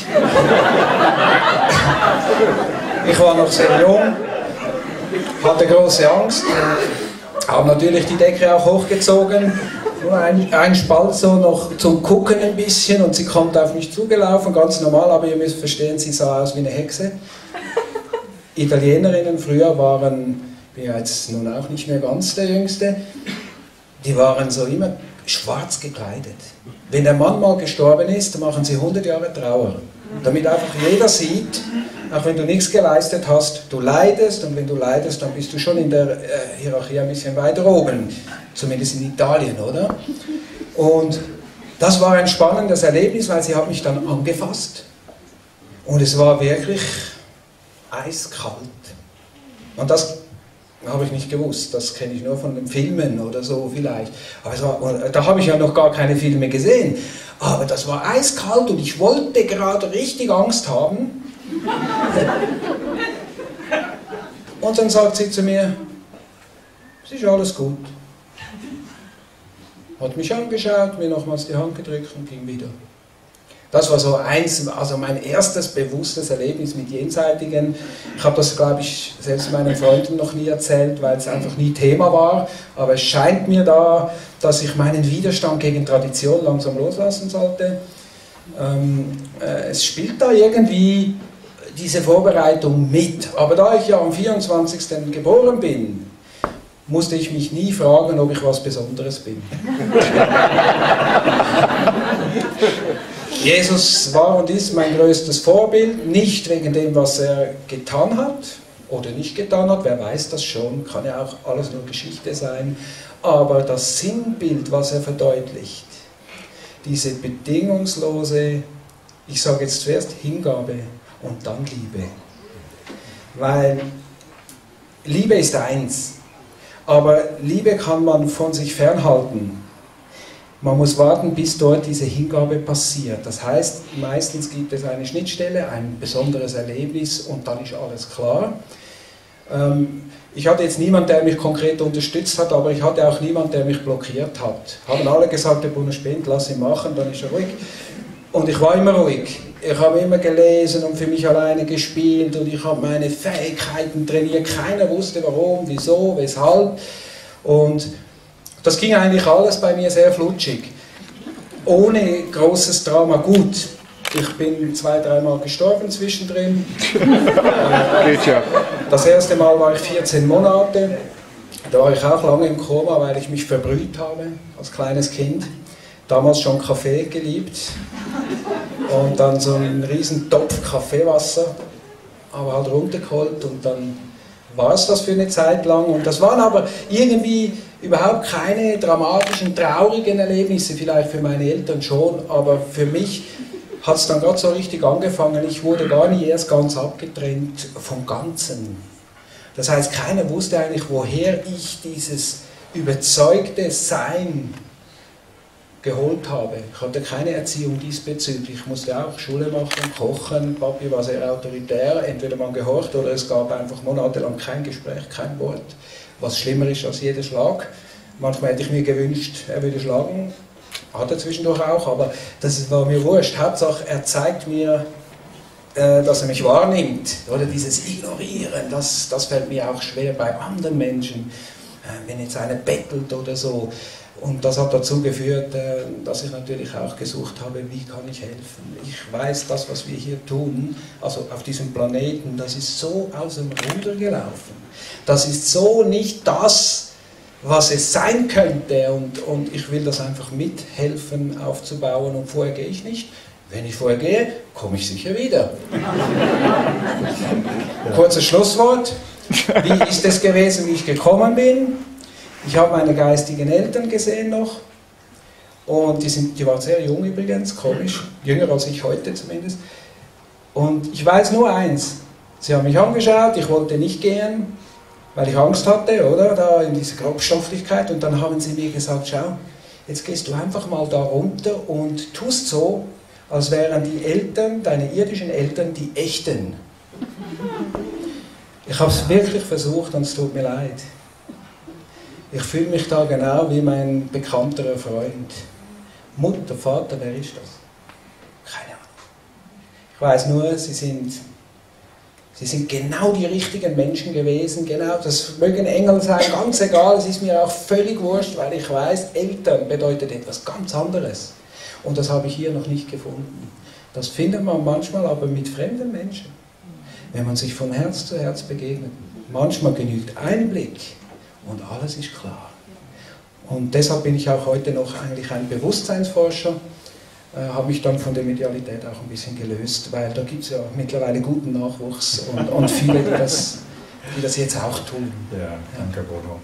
Ich war noch sehr jung, hatte große Angst, habe natürlich die Decke auch hochgezogen, nur ein Spalt so noch zum Gucken ein bisschen und sie kommt auf mich zugelaufen, ganz normal, aber ihr müsst verstehen, sie sah aus wie eine Hexe. Italienerinnen früher waren, ich bin ja jetzt nun auch nicht mehr ganz der Jüngste, die waren so immer schwarz gekleidet. Wenn der Mann mal gestorben ist, machen sie 100 Jahre Trauer. Damit einfach jeder sieht, auch wenn du nichts geleistet hast, du leidest und wenn du leidest, dann bist du schon in der Hierarchie ein bisschen weiter oben. Zumindest in Italien, oder? Und das war ein spannendes Erlebnis, weil sie hat mich dann angefasst und es war wirklich eiskalt. Und das habe ich nicht gewusst, das kenne ich nur von den Filmen oder so vielleicht. Aber da habe ich ja noch gar keine Filme gesehen. Aber das war eiskalt und ich wollte gerade richtig Angst haben. Und dann sagt sie zu mir, es ist alles gut. Hat mich angeschaut, mir nochmals die Hand gedrückt und ging wieder. Das war so also mein erstes bewusstes Erlebnis mit Jenseitigen. Ich habe das, glaube ich, selbst meinen Freunden noch nie erzählt, weil es einfach nie Thema war. Aber es scheint mir da, dass ich meinen Widerstand gegen Tradition langsam loslassen sollte. Es spielt da irgendwie diese Vorbereitung mit. Aber da ich ja am 24. geboren bin, musste ich mich nie fragen, ob ich was Besonderes bin. Jesus war und ist mein größtes Vorbild, nicht wegen dem, was er getan hat oder nicht getan hat, wer weiß das schon, kann ja auch alles nur Geschichte sein, aber das Sinnbild, was er verdeutlicht, diese bedingungslose, ich sage jetzt zuerst Hingabe und dann Liebe. Weil Liebe ist eins, aber Liebe kann man von sich fernhalten. Man muss warten, bis dort diese Hingabe passiert. Das heißt, meistens gibt es eine Schnittstelle, ein besonderes Erlebnis und dann ist alles klar. Ich hatte jetzt niemanden, der mich konkret unterstützt hat, aber ich hatte auch niemanden, der mich blockiert hat. Haben alle gesagt, der Bruno Spend, lass ihn machen, dann ist er ruhig. Und ich war immer ruhig. Ich habe immer gelesen und für mich alleine gespielt und ich habe meine Fähigkeiten trainiert. Keiner wusste warum, wieso, weshalb. Und das ging eigentlich alles bei mir sehr flutschig. Ohne großes Drama. Gut, ich bin 2-3 Mal gestorben zwischendrin. Geht ja. Das erste Mal war ich 14 Monate. Da war ich auch lange im Koma, weil ich mich verbrüht habe als kleines Kind. Damals schon Kaffee geliebt. Und dann so einen riesen Topf Kaffeewasser, aber halt runtergeholt und dann war es das für eine Zeit lang. Und das waren aber irgendwie überhaupt keine dramatischen, traurigen Erlebnisse, vielleicht für meine Eltern schon, aber für mich hat es dann gerade so richtig angefangen. Ich wurde gar nicht erst ganz abgetrennt vom Ganzen. Das heißt, keiner wusste eigentlich, woher ich dieses überzeugte Sein geholt habe. Ich hatte keine Erziehung diesbezüglich. Ich musste auch Schule machen, kochen. Papi war sehr autoritär. Entweder man gehorcht oder es gab einfach monatelang kein Gespräch, kein Wort. Was schlimmer ist als jeder Schlag. Manchmal hätte ich mir gewünscht, er würde schlagen. Hat er zwischendurch auch, aber das war mir wurscht. Hauptsache, er zeigt mir, dass er mich wahrnimmt. Oder dieses Ignorieren, das fällt mir auch schwer bei anderen Menschen. Wenn jetzt einer bettelt oder so. Und das hat dazu geführt, dass ich natürlich auch gesucht habe, wie kann ich helfen. Ich weiß, das, was wir hier tun, also auf diesem Planeten, das ist so aus dem Ruder gelaufen. Das ist so nicht das, was es sein könnte. Und ich will das einfach mithelfen aufzubauen. Und vorher gehe ich nicht. Wenn ich vorher gehe, komme ich sicher wieder. Kurzes Schlusswort. Wie ist es gewesen, wie ich gekommen bin? Ich habe meine geistigen Eltern gesehen noch und die waren sehr jung übrigens, komisch, jünger als ich heute zumindest. Und ich weiß nur eins, sie haben mich angeschaut, ich wollte nicht gehen, weil ich Angst hatte, oder, da in dieser Grobstofflichkeit. Und dann haben sie mir gesagt, schau, jetzt gehst du einfach mal da runter und tust so, als wären die Eltern, deine irdischen Eltern, die echten. Ich habe es wirklich versucht und es tut mir leid. Ich fühle mich da genau wie mein bekannterer Freund. Mutter, Vater, wer ist das? Keine Ahnung. Ich weiß nur, sie sind genau die richtigen Menschen gewesen. Genau, das mögen Engel sein, ganz egal. Es ist mir auch völlig wurscht, weil ich weiß, Eltern bedeutet etwas ganz anderes. Und das habe ich hier noch nicht gefunden. Das findet man manchmal aber mit fremden Menschen. Wenn man sich von Herz zu Herz begegnet. Manchmal genügt ein Blick und alles ist klar. Und deshalb bin ich auch heute noch eigentlich ein Bewusstseinsforscher, habe mich dann von der Medialität auch ein bisschen gelöst, weil da gibt es ja mittlerweile guten Nachwuchs und viele, die das jetzt auch tun. Ja, danke Bono.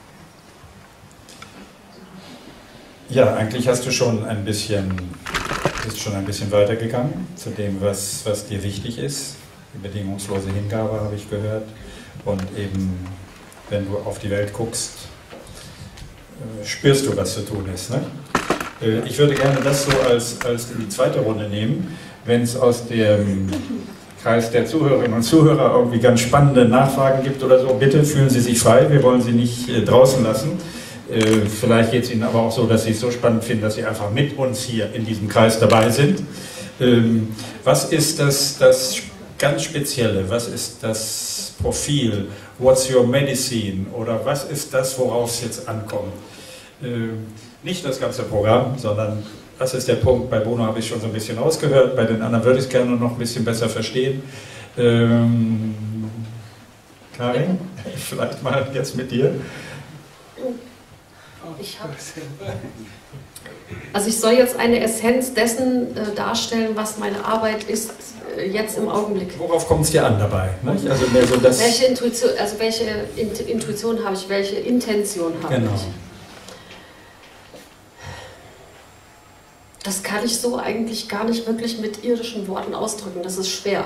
Ja, eigentlich bist du schon ein bisschen weitergegangen zu dem, was dir wichtig ist. Die bedingungslose Hingabe habe ich gehört. Und eben, wenn du auf die Welt guckst, spürst du, was zu tun ist. Ne? Ich würde gerne das so als in die zweite Runde nehmen. Wenn es aus dem Kreis der Zuhörerinnen und Zuhörer irgendwie ganz spannende Nachfragen gibt oder so, bitte fühlen Sie sich frei. Wir wollen Sie nicht draußen lassen. Vielleicht geht es Ihnen aber auch so, dass Sie es so spannend finden, dass Sie einfach mit uns hier in diesem Kreis dabei sind. Was ist das ganz Spezielle? Was ist das Profil? What's your medicine? Oder was ist das, worauf es jetzt ankommt? Nicht das ganze Programm, sondern was ist der Punkt? Bei Bono habe ich schon so ein bisschen ausgehört, bei den anderen würde ich es gerne noch ein bisschen besser verstehen. Karin, vielleicht mal jetzt mit dir. Ich soll jetzt eine Essenz dessen darstellen, was meine Arbeit ist jetzt im Augenblick. Worauf kommt es dir an dabei? Nicht? Also mehr so das welche Intuition habe ich, welche Intention habe genau. ich? Das kann ich so eigentlich gar nicht wirklich mit irdischen Worten ausdrücken, das ist schwer.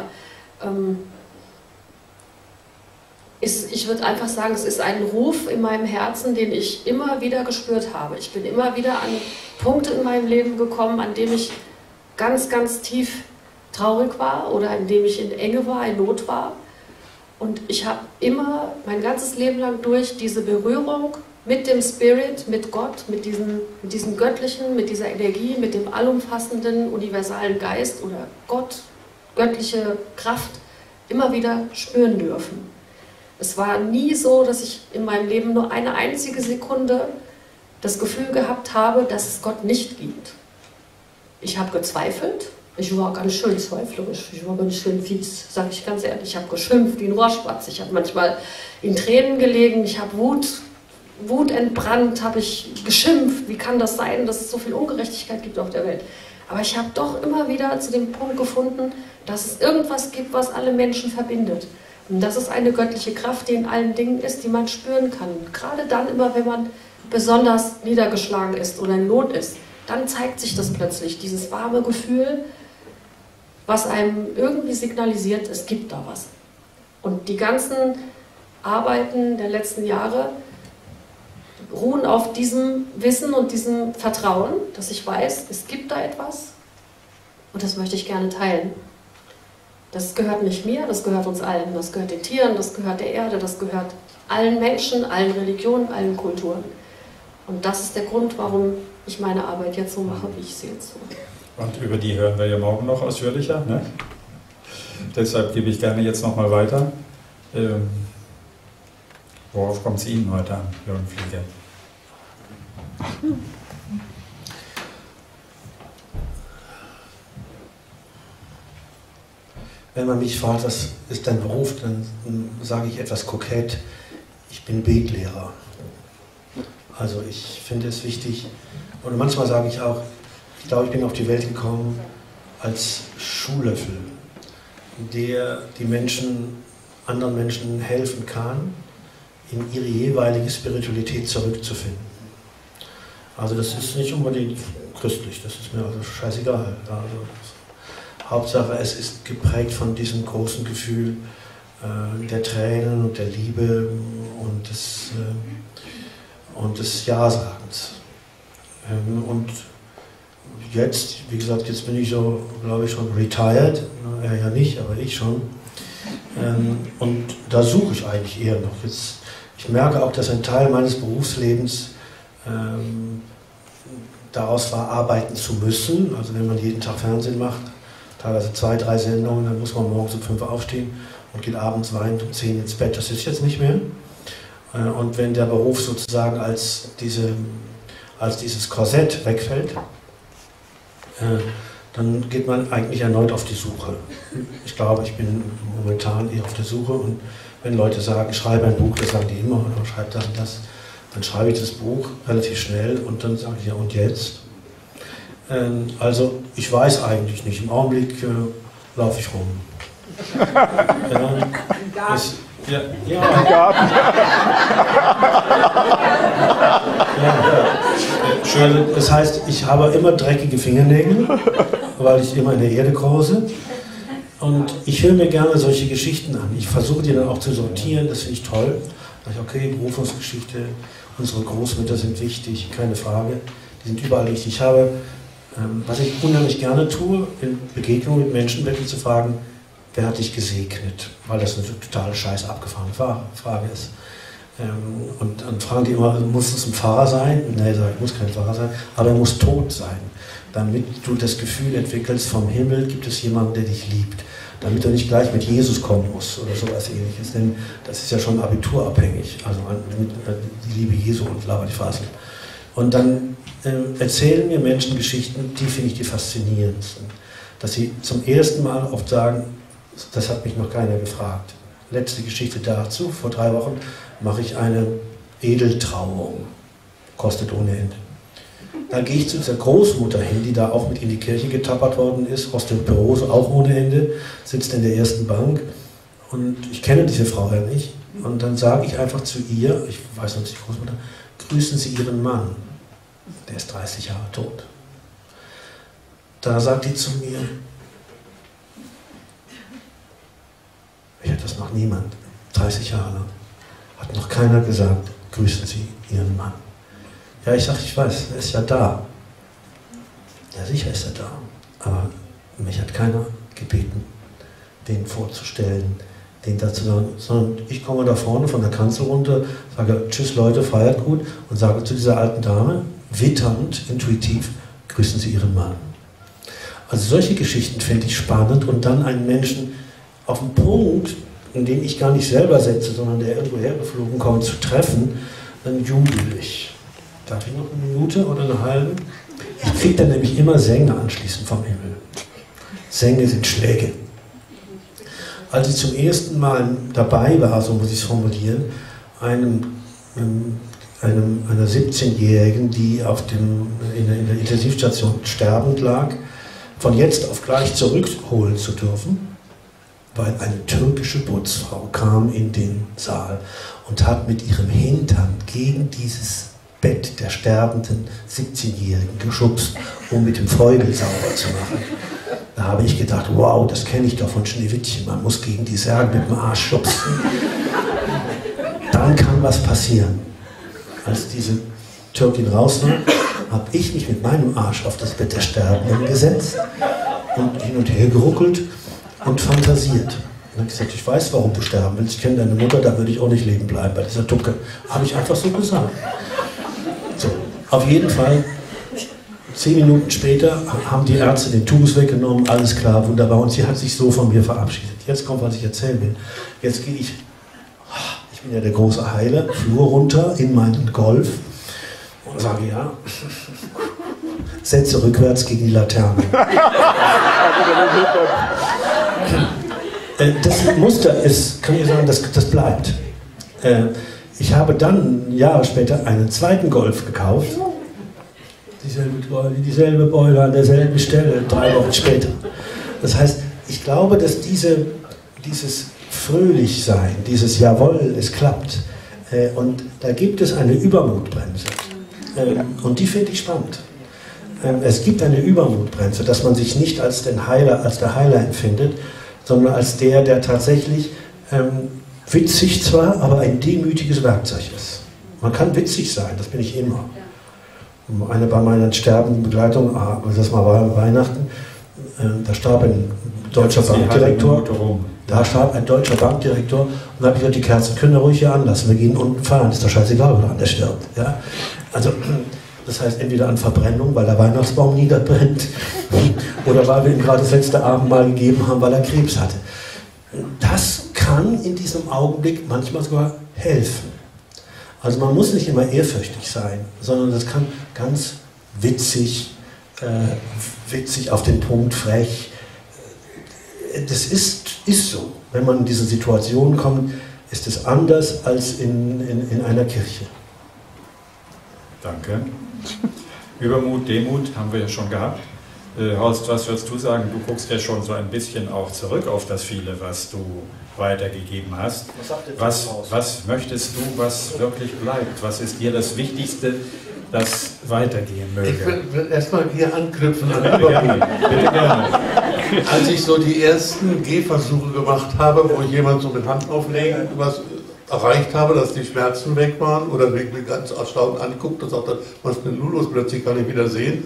Ich würde einfach sagen, es ist ein Ruf in meinem Herzen, den ich immer wieder gespürt habe. Ich bin immer wieder an Punkte in meinem Leben gekommen, an dem ich ganz, ganz tief traurig war oder in dem ich in Enge war, in Not war. Und ich habe immer mein ganzes Leben lang durch diese Berührung mit dem Spirit, mit Gott, mit diesem Göttlichen, mit dieser Energie, mit dem allumfassenden, universalen Geist oder Gott, göttliche Kraft immer wieder spüren dürfen. Es war nie so, dass ich in meinem Leben nur eine einzige Sekunde das Gefühl gehabt habe, dass es Gott nicht gibt. Ich habe gezweifelt, ich war ganz schön zweiflerisch, ich war ganz schön fies, sage ich ganz ehrlich. Ich habe geschimpft wie ein Rohrspatz, ich habe manchmal in Tränen gelegen, ich habe Wut entbrannt, habe ich geschimpft, wie kann das sein, dass es so viel Ungerechtigkeit gibt auf der Welt. Aber ich habe doch immer wieder zu dem Punkt gefunden, dass es irgendwas gibt, was alle Menschen verbindet. Und das ist eine göttliche Kraft, die in allen Dingen ist, die man spüren kann. Gerade dann immer, wenn man besonders niedergeschlagen ist oder in Not ist, dann zeigt sich das plötzlich, dieses warme Gefühl, was einem irgendwie signalisiert, es gibt da was. Und die ganzen Arbeiten der letzten Jahre ruhen auf diesem Wissen und diesem Vertrauen, dass ich weiß, es gibt da etwas und das möchte ich gerne teilen. Das gehört nicht mir, das gehört uns allen. Das gehört den Tieren, das gehört der Erde, das gehört allen Menschen, allen Religionen, allen Kulturen. Und das ist der Grund, warum ich meine Arbeit jetzt so mache, wie ich sie jetzt mache. Und über die hören wir ja morgen noch ausführlicher. Ne? Deshalb gebe ich gerne jetzt nochmal weiter. Worauf kommt es Ihnen heute an, Jürgen Flieger? Wenn man mich fragt, was ist dein Beruf, dann sage ich etwas kokett, ich bin Betlehrer. Also ich finde es wichtig, und manchmal sage ich auch, ich glaube, ich bin auf die Welt gekommen als Schuhlöffel, der die Menschen, anderen Menschen helfen kann, in ihre jeweilige Spiritualität zurückzufinden. Also das ist nicht unbedingt christlich, das ist mir also scheißegal. Also Hauptsache, es ist geprägt von diesem großen Gefühl der Tränen und der Liebe und des Ja-Sagens. Und jetzt, wie gesagt, jetzt bin ich so, glaube ich, schon retired, er ja nicht, aber ich schon. Und da suche ich eigentlich eher noch. Ich merke auch, dass ein Teil meines Berufslebens daraus war, arbeiten zu müssen. Also wenn man jeden Tag Fernsehen macht, teilweise 2, 3 Sendungen, dann muss man morgens um 5 Uhr aufstehen und geht abends weinend um 10 ins Bett. Das ist jetzt nicht mehr. Und wenn der Beruf sozusagen als dieses Korsett wegfällt, dann geht man eigentlich erneut auf die Suche. Ich glaube, ich bin momentan eher auf der Suche, und wenn Leute sagen, schreibe ein Buch, das sagen die immer, oder schreib das und das, dann schreibe ich das Buch relativ schnell und dann sage ich, ja, und jetzt? Also ich weiß eigentlich nicht, im Augenblick laufe ich rum. Schön. Das heißt, ich habe immer dreckige Fingernägel, weil ich immer in der Erde krause. Und ich höre mir gerne solche Geschichten an. Ich versuche die dann auch zu sortieren, das finde ich toll. Da sage ich, okay, Berufungsgeschichte, unsere Großmütter sind wichtig, keine Frage. Die sind überall wichtig. Ich habe, was ich unheimlich gerne tue, in Begegnungen mit Menschen wirklich zu fragen, wer hat dich gesegnet? Weil das eine total scheiß abgefahrene Frage ist. Und dann fragen die immer, muss es ein Pfarrer sein? Nein, sage ich, muss kein Pfarrer sein, aber er muss tot sein. Damit du das Gefühl entwickelst, vom Himmel gibt es jemanden, der dich liebt. Damit du nicht gleich mit Jesus kommen musst oder sowas Ähnliches, denn das ist ja schon abiturabhängig, also die Liebe Jesu und laber die Fassel. Und dann erzählen mir Menschen Geschichten, die finde ich die faszinierendsten. Dass sie zum ersten Mal oft sagen, das hat mich noch keiner gefragt. Letzte Geschichte dazu, vor 3 Wochen mache ich eine Edeltrauung, kostet ohne Ende. Da gehe ich zu dieser Großmutter hin, die da auch mit in die Kirche getappert worden ist, Osteoporose auch ohne Ende, sitzt in der ersten Bank und ich kenne diese Frau ja nicht. Und dann sage ich einfach zu ihr, ich weiß noch nicht, die Großmutter, grüßen Sie Ihren Mann, der ist 30 Jahre tot. Da sagt die zu mir, ich hatte das noch niemand, 30 Jahre lang, hat noch keiner gesagt, grüßen Sie Ihren Mann. Ja, ich sage, ich weiß, er ist ja da. Ja, sicher ist er da. Aber mich hat keiner gebeten, den vorzustellen, den dazu sagen. Sondern ich komme da vorne von der Kanzel runter, sage, tschüss Leute, feiert gut, und sage zu dieser alten Dame, witternd, intuitiv, grüßen Sie Ihren Mann. Also solche Geschichten finde ich spannend, und dann einen Menschen auf den Punkt, in den ich gar nicht selber setze, sondern der irgendwo hergeflogen kommt, zu treffen, dann jubel ich. Darf ich noch eine Minute oder eine halbe? Ich kriege dann nämlich immer Sänge anschließend vom Himmel. Sänge sind Schläge. Als ich zum ersten Mal dabei war, so muss ich es formulieren, einer 17-Jährigen, die in der Intensivstation sterbend lag, von jetzt auf gleich zurückholen zu dürfen, weil eine türkische Putzfrau kam in den Saal und hat mit ihrem Hintern gegen dieses Bett der sterbenden 17-Jährigen geschubst, um mit dem Fäugel sauber zu machen. Da habe ich gedacht, wow, das kenne ich doch von Schneewittchen, man muss gegen die Särge mit dem Arsch schubsen. Dann kann was passieren. Als diese Türkin raus war, habe ich mich mit meinem Arsch auf das Bett der Sterbenden gesetzt und hin und her geruckelt und fantasiert. Und dann habe ich gesagt, ich weiß, warum du sterben willst, ich kenne deine Mutter, da würde ich auch nicht leben bleiben bei dieser Tucke. Habe ich einfach so gesagt. So, auf jeden Fall, 10 Minuten später haben die Ärzte den Tubus weggenommen, alles klar, wunderbar, und sie hat sich so von mir verabschiedet. Jetzt kommt, was ich erzählen will. Jetzt gehe ich bin ja der große Heiler, Flur runter in meinen Golf und sage, ja, setze rückwärts gegen die Laterne. Das Muster ist, kann ich sagen, das bleibt. Ich habe dann Jahre später einen zweiten Golf gekauft. Dieselbe Beule an derselben Stelle, 3 Wochen später. Das heißt, ich glaube, dass dieses Fröhlichsein, dieses Jawohl, es klappt, und da gibt es eine Übermutbremse. Und die finde ich spannend. Es gibt eine Übermutbremse, dass man sich nicht als der Heiler empfindet, sondern als der tatsächlich witzig zwar, aber ein demütiges Werkzeug ist. Man kann witzig sein, das bin ich immer. Eine bei meiner sterbenden Begleitung, das mal war Weihnachten, da starb ein deutscher Bankdirektor. Da starb ein deutscher Bankdirektor und da habe ich gesagt, die Kerzen können wir ruhig hier anlassen, wir gehen unten feiern, ist doch scheißegal, woran der stirbt. Ja? Also, das heißt entweder an Verbrennung, weil der Weihnachtsbaum niederbrennt, oder weil wir ihm gerade das letzte Abendmahl gegeben haben, weil er Krebs hatte. Das kann in diesem Augenblick manchmal sogar helfen. Also man muss nicht immer ehrfürchtig sein, sondern das kann ganz witzig, witzig auf den Punkt, frech. Das ist so. Wenn man in diese Situation kommt, ist es anders als in einer Kirche. Danke. Übermut, Demut haben wir ja schon gehabt. Horst, was würdest du sagen? Du guckst ja schon so ein bisschen auch zurück auf das viele, was du weitergegeben hast. Was möchtest du, was wirklich bleibt? Was ist dir das Wichtigste, das weitergehen möge? Ich will erstmal hier anknüpfen an Übermut. Bitte gerne. Als ich so die ersten Gehversuche gemacht habe, wo ich jemand so mit Hand auflegen was erreicht habe, dass die Schmerzen weg waren oder mich ganz erstaunt anguckt und sagte, was ist denn nun los, plötzlich kann ich wieder sehen.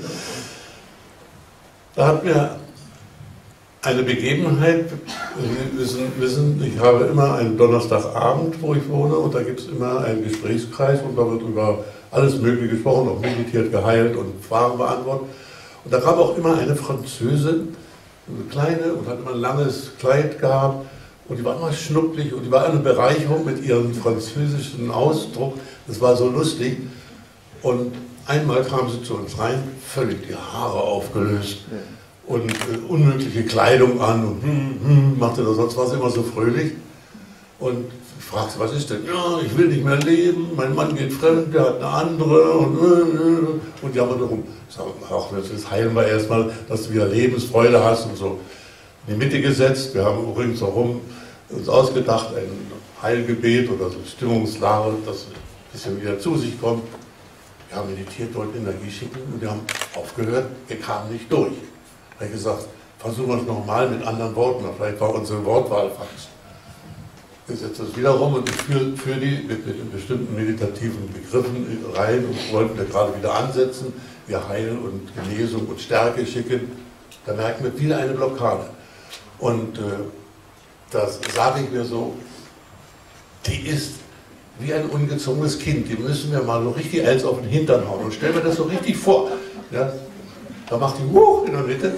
Da hat mir eine Begebenheit, Sie wissen, ich habe immer einen Donnerstagabend, wo ich wohne, und da gibt es immer einen Gesprächskreis und da wird über alles Mögliche gesprochen, auch meditiert, geheilt und Fragen beantwortet. Und da kam auch immer eine Französin, eine kleine, und hat immer ein langes Kleid gehabt und die war immer schnucklig und die war eine Bereicherung mit ihrem französischen Ausdruck. Das war so lustig. Und einmal kam sie zu uns rein, völlig die Haare aufgelöst und unmögliche Kleidung an und machte das, sonst war sie immer so fröhlich. Und ich fragte, was ist denn? Ja, ich will nicht mehr leben, mein Mann geht fremd, der hat eine andere und die haben darum. Ich sage, ach, das heilen wir erstmal, dass du wieder Lebensfreude hast und so. In die Mitte gesetzt, wir haben übrigens herum uns ausgedacht, ein Heilgebet oder so Stimmungslage, dass ein bisschen wieder zu sich kommt. Wir haben meditiert, dort Energie schicken und wir haben aufgehört, wir kamen nicht durch. Da habe ich gesagt, versuchen wir es nochmal mit anderen Worten, vielleicht war unsere Wortwahl falsch. Ich setze das wieder rum und ich führe die mit bestimmten meditativen Begriffen rein und wollten wir gerade wieder ansetzen, wir Heil und Genesung und Stärke schicken. Da merken wir wieder eine Blockade. Und das sage ich mir so, die ist wie ein ungezogenes Kind, die müssen wir mal so richtig eins auf den Hintern hauen. Und stellen wir das so richtig vor. Ja, da macht die in der Mitte.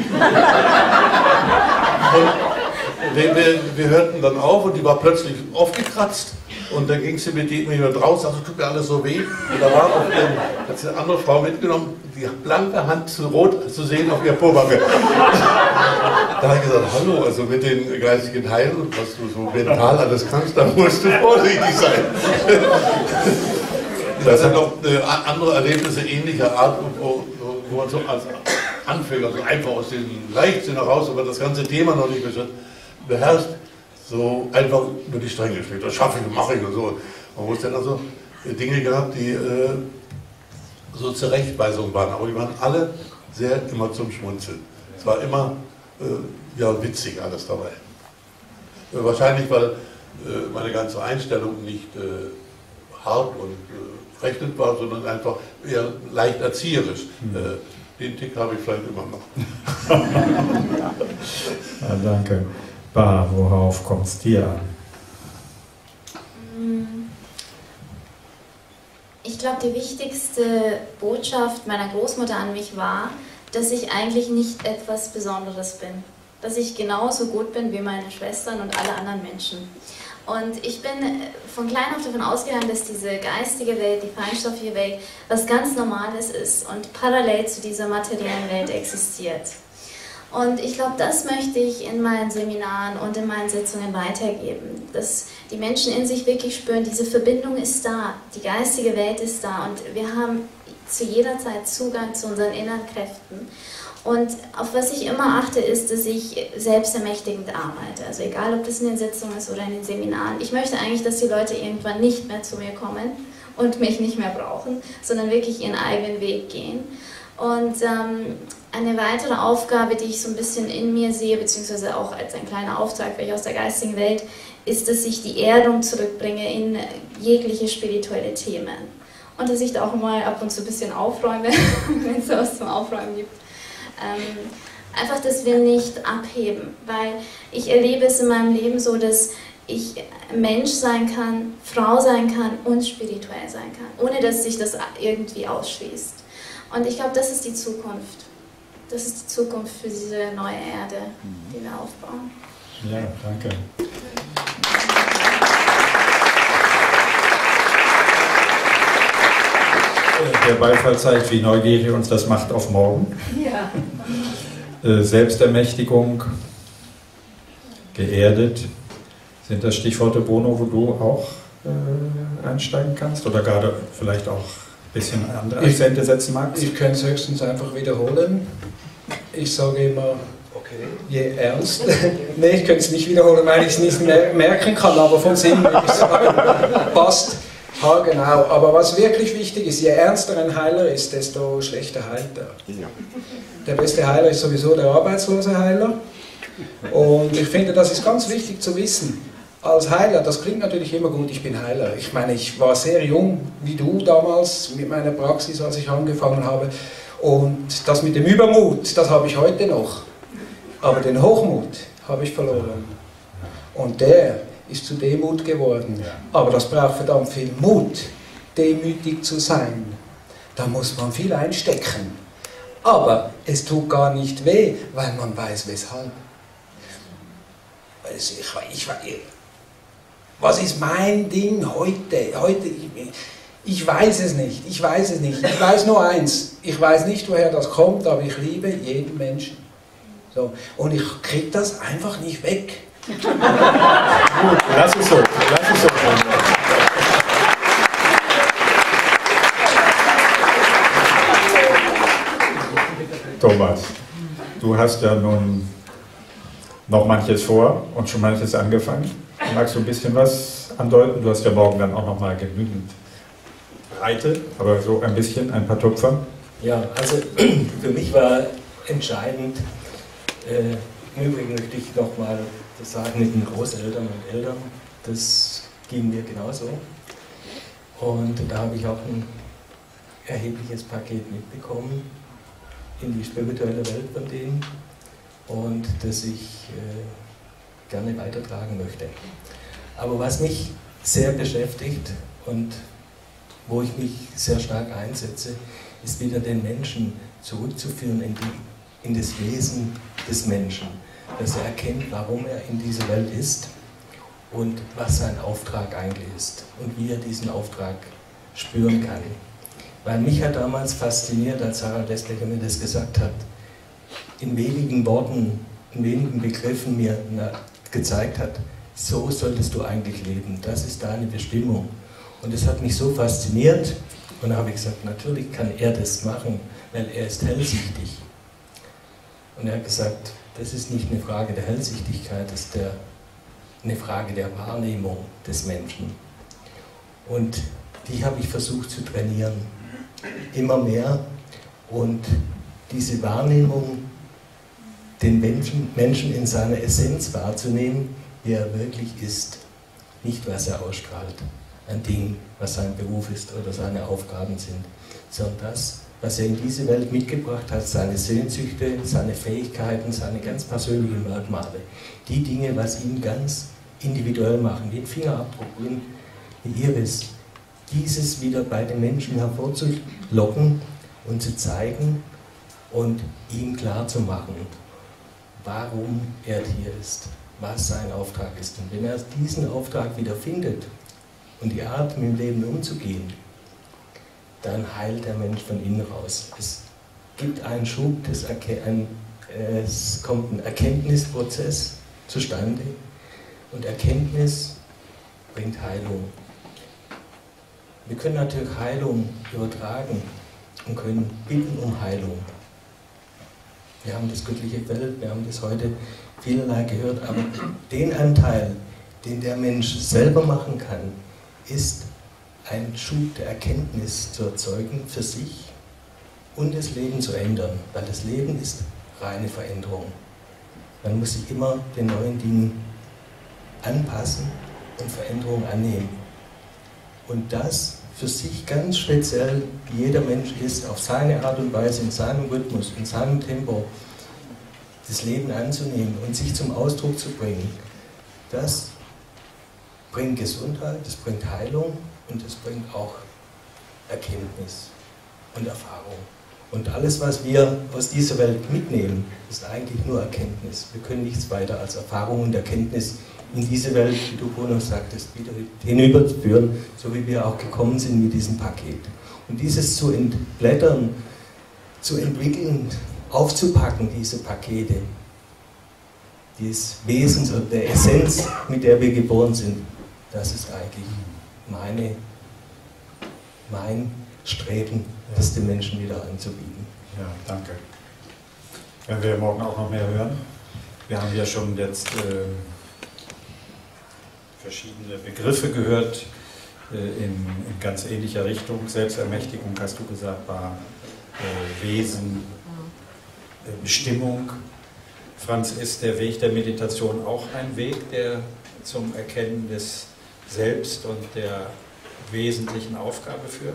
Und wir hörten dann auf und die war plötzlich aufgekratzt. Und dann ging sie mit mir draußen, also tut mir alles so weh. Und da war auch hat sie eine andere Frau mitgenommen, die blanke Hand zu rot zu sehen auf ihr Pobacke. Da habe ich gesagt, hallo, also mit den geistigen Heilen und was du so mental alles kannst, da musst du vorsichtig sein. Das sind noch andere Erlebnisse ähnlicher Art, wo man so als Anfänger so einfach aus dem Leichtsinn heraus, aber das ganze Thema noch nicht beherrscht, so einfach über die Stränge geschlägt. Das schaffe ich und mache ich und so. Man muss dann also Dinge gehabt, die so Zurechtweisungen waren, aber die waren alle sehr immer zum Schmunzeln. Es war immer ja, witzig alles dabei. Wahrscheinlich, weil meine ganze Einstellung nicht hart und rechnend war, sondern einfach eher leicht erzieherisch. Den Tick habe ich vielleicht immer noch. Ja, danke. Bah, worauf kommt es dir an? Ich glaube, die wichtigste Botschaft meiner Großmutter an mich war, dass ich eigentlich nicht etwas Besonderes bin. Dass ich genauso gut bin wie meine Schwestern und alle anderen Menschen. Und ich bin von klein auf davon ausgegangen, dass diese geistige Welt, die feinstoffliche Welt, was ganz Normales ist und parallel zu dieser materiellen Welt existiert. Und ich glaube, das möchte ich in meinen Seminaren und in meinen Sitzungen weitergeben, dass die Menschen in sich wirklich spüren, diese Verbindung ist da, die geistige Welt ist da und wir haben zu jeder Zeit Zugang zu unseren inneren Kräften. Und auf was ich immer achte, ist, dass ich selbstermächtigend arbeite. Also egal, ob das in den Sitzungen ist oder in den Seminaren. Ich möchte eigentlich, dass die Leute irgendwann nicht mehr zu mir kommen und mich nicht mehr brauchen, sondern wirklich ihren eigenen Weg gehen. Und eine weitere Aufgabe, die ich so ein bisschen in mir sehe, beziehungsweise auch als ein kleiner Auftrag, welcher aus der geistigen Welt, ist, dass ich die Erdung zurückbringe in jegliche spirituelle Themen. Und dass ich da auch mal ab und zu ein bisschen aufräume, wenn es was zum Aufräumen gibt. Einfach, dass wir nicht abheben, weil ich erlebe es in meinem Leben so, dass ich Mensch sein kann, Frau sein kann und spirituell sein kann, ohne dass sich das irgendwie ausschließt. Und ich glaube, das ist die Zukunft. Das ist die Zukunft für diese neue Erde, die wir aufbauen. Ja, danke. Der Beifall zeigt, wie neugierig uns das macht auf morgen. Ja. Selbstermächtigung, geerdet, sind das Stichworte, Bruno, wo du auch einsteigen kannst oder gerade vielleicht auch ein bisschen andere Akzente setzen magst? Ich könnte es höchstens einfach wiederholen. Ich sage immer, je ernst. Nee, ich könnte es nicht wiederholen, weil ich es nicht mehr merken kann, aber vom Sinn würde ich sagen, passt. Ja, genau. Aber was wirklich wichtig ist, je ernster ein Heiler ist, desto schlechter heilt er. Der beste Heiler ist sowieso der arbeitslose Heiler. Und ich finde, das ist ganz wichtig zu wissen. Als Heiler, das klingt natürlich immer gut, ich bin Heiler. Ich meine, ich war sehr jung, wie du damals, mit meiner Praxis, als ich angefangen habe. Und das mit dem Übermut, das habe ich heute noch. Aber den Hochmut habe ich verloren. Und der ist zu Demut geworden. Aber das braucht verdammt viel Mut, demütig zu sein. Da muss man viel einstecken. Aber es tut gar nicht weh, weil man weiß, weshalb. Was ist mein Ding heute? Ich weiß es nicht. Ich weiß es nicht. Ich weiß nur eins. Ich weiß nicht, woher das kommt, aber ich liebe jeden Menschen. So. Und ich kriege das einfach nicht weg. Gut, lass es so. Lass es so. Thomas, du hast ja nun noch manches vor und schon manches angefangen. Magst du ein bisschen was andeuten? Du hast ja morgen dann auch noch mal genügend Breite, aber so ein bisschen, ein paar Tupfer. Ja, also für mich war entscheidend, im Übrigen möchte ich nochmal das sagen mit den Großeltern und Eltern, das ging mir genauso. Und da habe ich auch ein erhebliches Paket mitbekommen in die spirituelle Welt von denen und das ich gerne weitertragen möchte. Aber was mich sehr beschäftigt und wo ich mich sehr stark einsetze, ist wieder den Menschen zurückzuführen in das Wesen des Menschen, dass er erkennt, warum er in dieser Welt ist und was sein Auftrag eigentlich ist und wie er diesen Auftrag spüren kann. Weil mich hat damals fasziniert, als Harald Westlicher mir das gesagt hat, in wenigen Worten, in wenigen Begriffen mir gezeigt hat, so solltest du eigentlich leben, das ist deine Bestimmung. Und das hat mich so fasziniert und da habe ich gesagt, natürlich kann er das machen, weil er ist hellsichtig. Und er hat gesagt, das ist nicht eine Frage der Hellsichtigkeit, das ist eine Frage der Wahrnehmung des Menschen. Und die habe ich versucht zu trainieren, immer mehr. Und diese Wahrnehmung, den Menschen in seiner Essenz wahrzunehmen, wie er wirklich ist. Nicht, was er ausstrahlt, ein Ding, was sein Beruf ist oder seine Aufgaben sind, sondern das, was er in diese Welt mitgebracht hat, seine Sehnsüchte, seine Fähigkeiten, seine ganz persönlichen Merkmale. Die Dinge, was ihn ganz individuell machen, wie ein Fingerabdruck, wie eine Iris. Dieses wieder bei den Menschen hervorzulocken und zu zeigen und ihm klarzumachen, warum er hier ist, was sein Auftrag ist. Und wenn er diesen Auftrag wieder findet und die Art, mit dem Leben umzugehen, dann heilt der Mensch von innen raus. Es gibt einen Schub, es kommt ein Erkenntnisprozess zustande und Erkenntnis bringt Heilung. Wir können natürlich Heilung übertragen und können bitten um Heilung. Wir haben das göttliche Feld, wir haben das heute vielerlei gehört, aber den Anteil, den der Mensch selber machen kann, ist einen Schub der Erkenntnis zu erzeugen für sich und das Leben zu ändern, weil das Leben ist reine Veränderung. Man muss sich immer den neuen Dingen anpassen und Veränderung annehmen. Und das für sich ganz speziell, wie jeder Mensch ist, auf seine Art und Weise, in seinem Rhythmus, in seinem Tempo, das Leben anzunehmen und sich zum Ausdruck zu bringen, das bringt Gesundheit, das bringt Heilung und das bringt auch Erkenntnis und Erfahrung. Und alles, was wir aus dieser Welt mitnehmen, ist eigentlich nur Erkenntnis. Wir können nichts weiter als Erfahrung und Erkenntnis in diese Welt, wie du, Bruno, sagtest, wieder hinüberführen, so wie wir auch gekommen sind mit diesem Paket. Und dieses zu entblättern, zu entwickeln, aufzupacken, diese Pakete, des Wesens und der Essenz, mit der wir geboren sind, das ist eigentlich mein Streben, das den Menschen wieder anzubieten. Ja, danke. Werden wir morgen auch noch mehr hören. Wir haben ja schon jetzt verschiedene Begriffe gehört in ganz ähnlicher Richtung. Selbstermächtigung, hast du gesagt, war Wesen, Bestimmung. Franz, ist der Weg der Meditation auch ein Weg, der zum Erkennen des Selbst und der wesentlichen Aufgabe führt?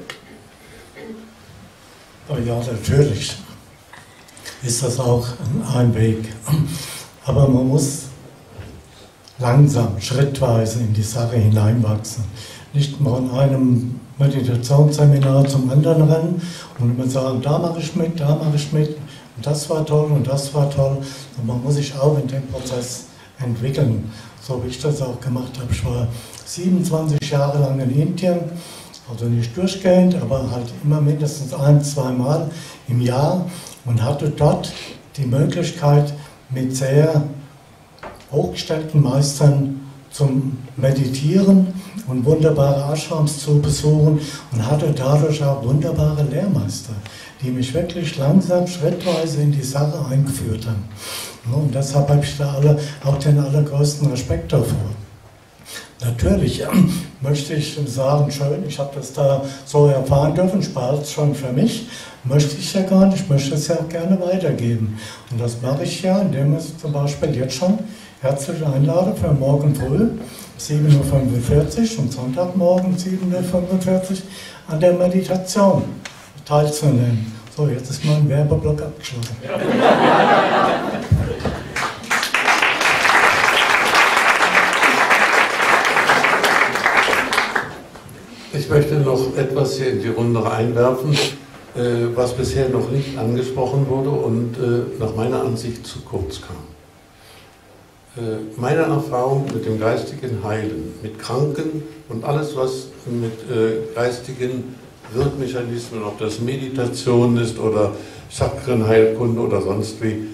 Ja, natürlich ist das auch ein Weg. Aber man muss langsam, schrittweise in die Sache hineinwachsen. Nicht von einem Meditationsseminar zum anderen rennen und immer sagen, da mache ich mit, und das war toll und das war toll. Und man muss sich auch in dem Prozess entwickeln, so wie ich das auch gemacht habe. Ich war 27 Jahre lang in Indien, also nicht durchgehend, aber halt immer mindestens 1-2 Mal im Jahr und hatte dort die Möglichkeit, mit sehr hochgestellten Meistern zum Meditieren und wunderbare Ashrams zu besuchen und hatte dadurch auch wunderbare Lehrmeister, die mich wirklich langsam, schrittweise in die Sache eingeführt haben. Und deshalb habe ich da auch den allergrößten Respekt davor. Natürlich möchte ich sagen, schön, ich habe das da so erfahren dürfen, spart es schon für mich, möchte ich ja gar nicht, ich möchte es ja auch gerne weitergeben. Und das mache ich ja, indem ich zum Beispiel jetzt schon herzlich einlade für morgen früh 7:45 Uhr und Sonntagmorgen 7:45 Uhr an der Meditation teilzunehmen. So, jetzt ist mein Werbeblock abgeschlossen. Ich möchte noch etwas hier in die Runde einwerfen, was bisher noch nicht angesprochen wurde und nach meiner Ansicht zu kurz kam. Meine Erfahrung mit dem geistigen Heilen, mit Kranken und alles, was mit geistigen Wirkmechanismen, ob das Meditation ist oder Chakrenheilkunde oder sonst wie,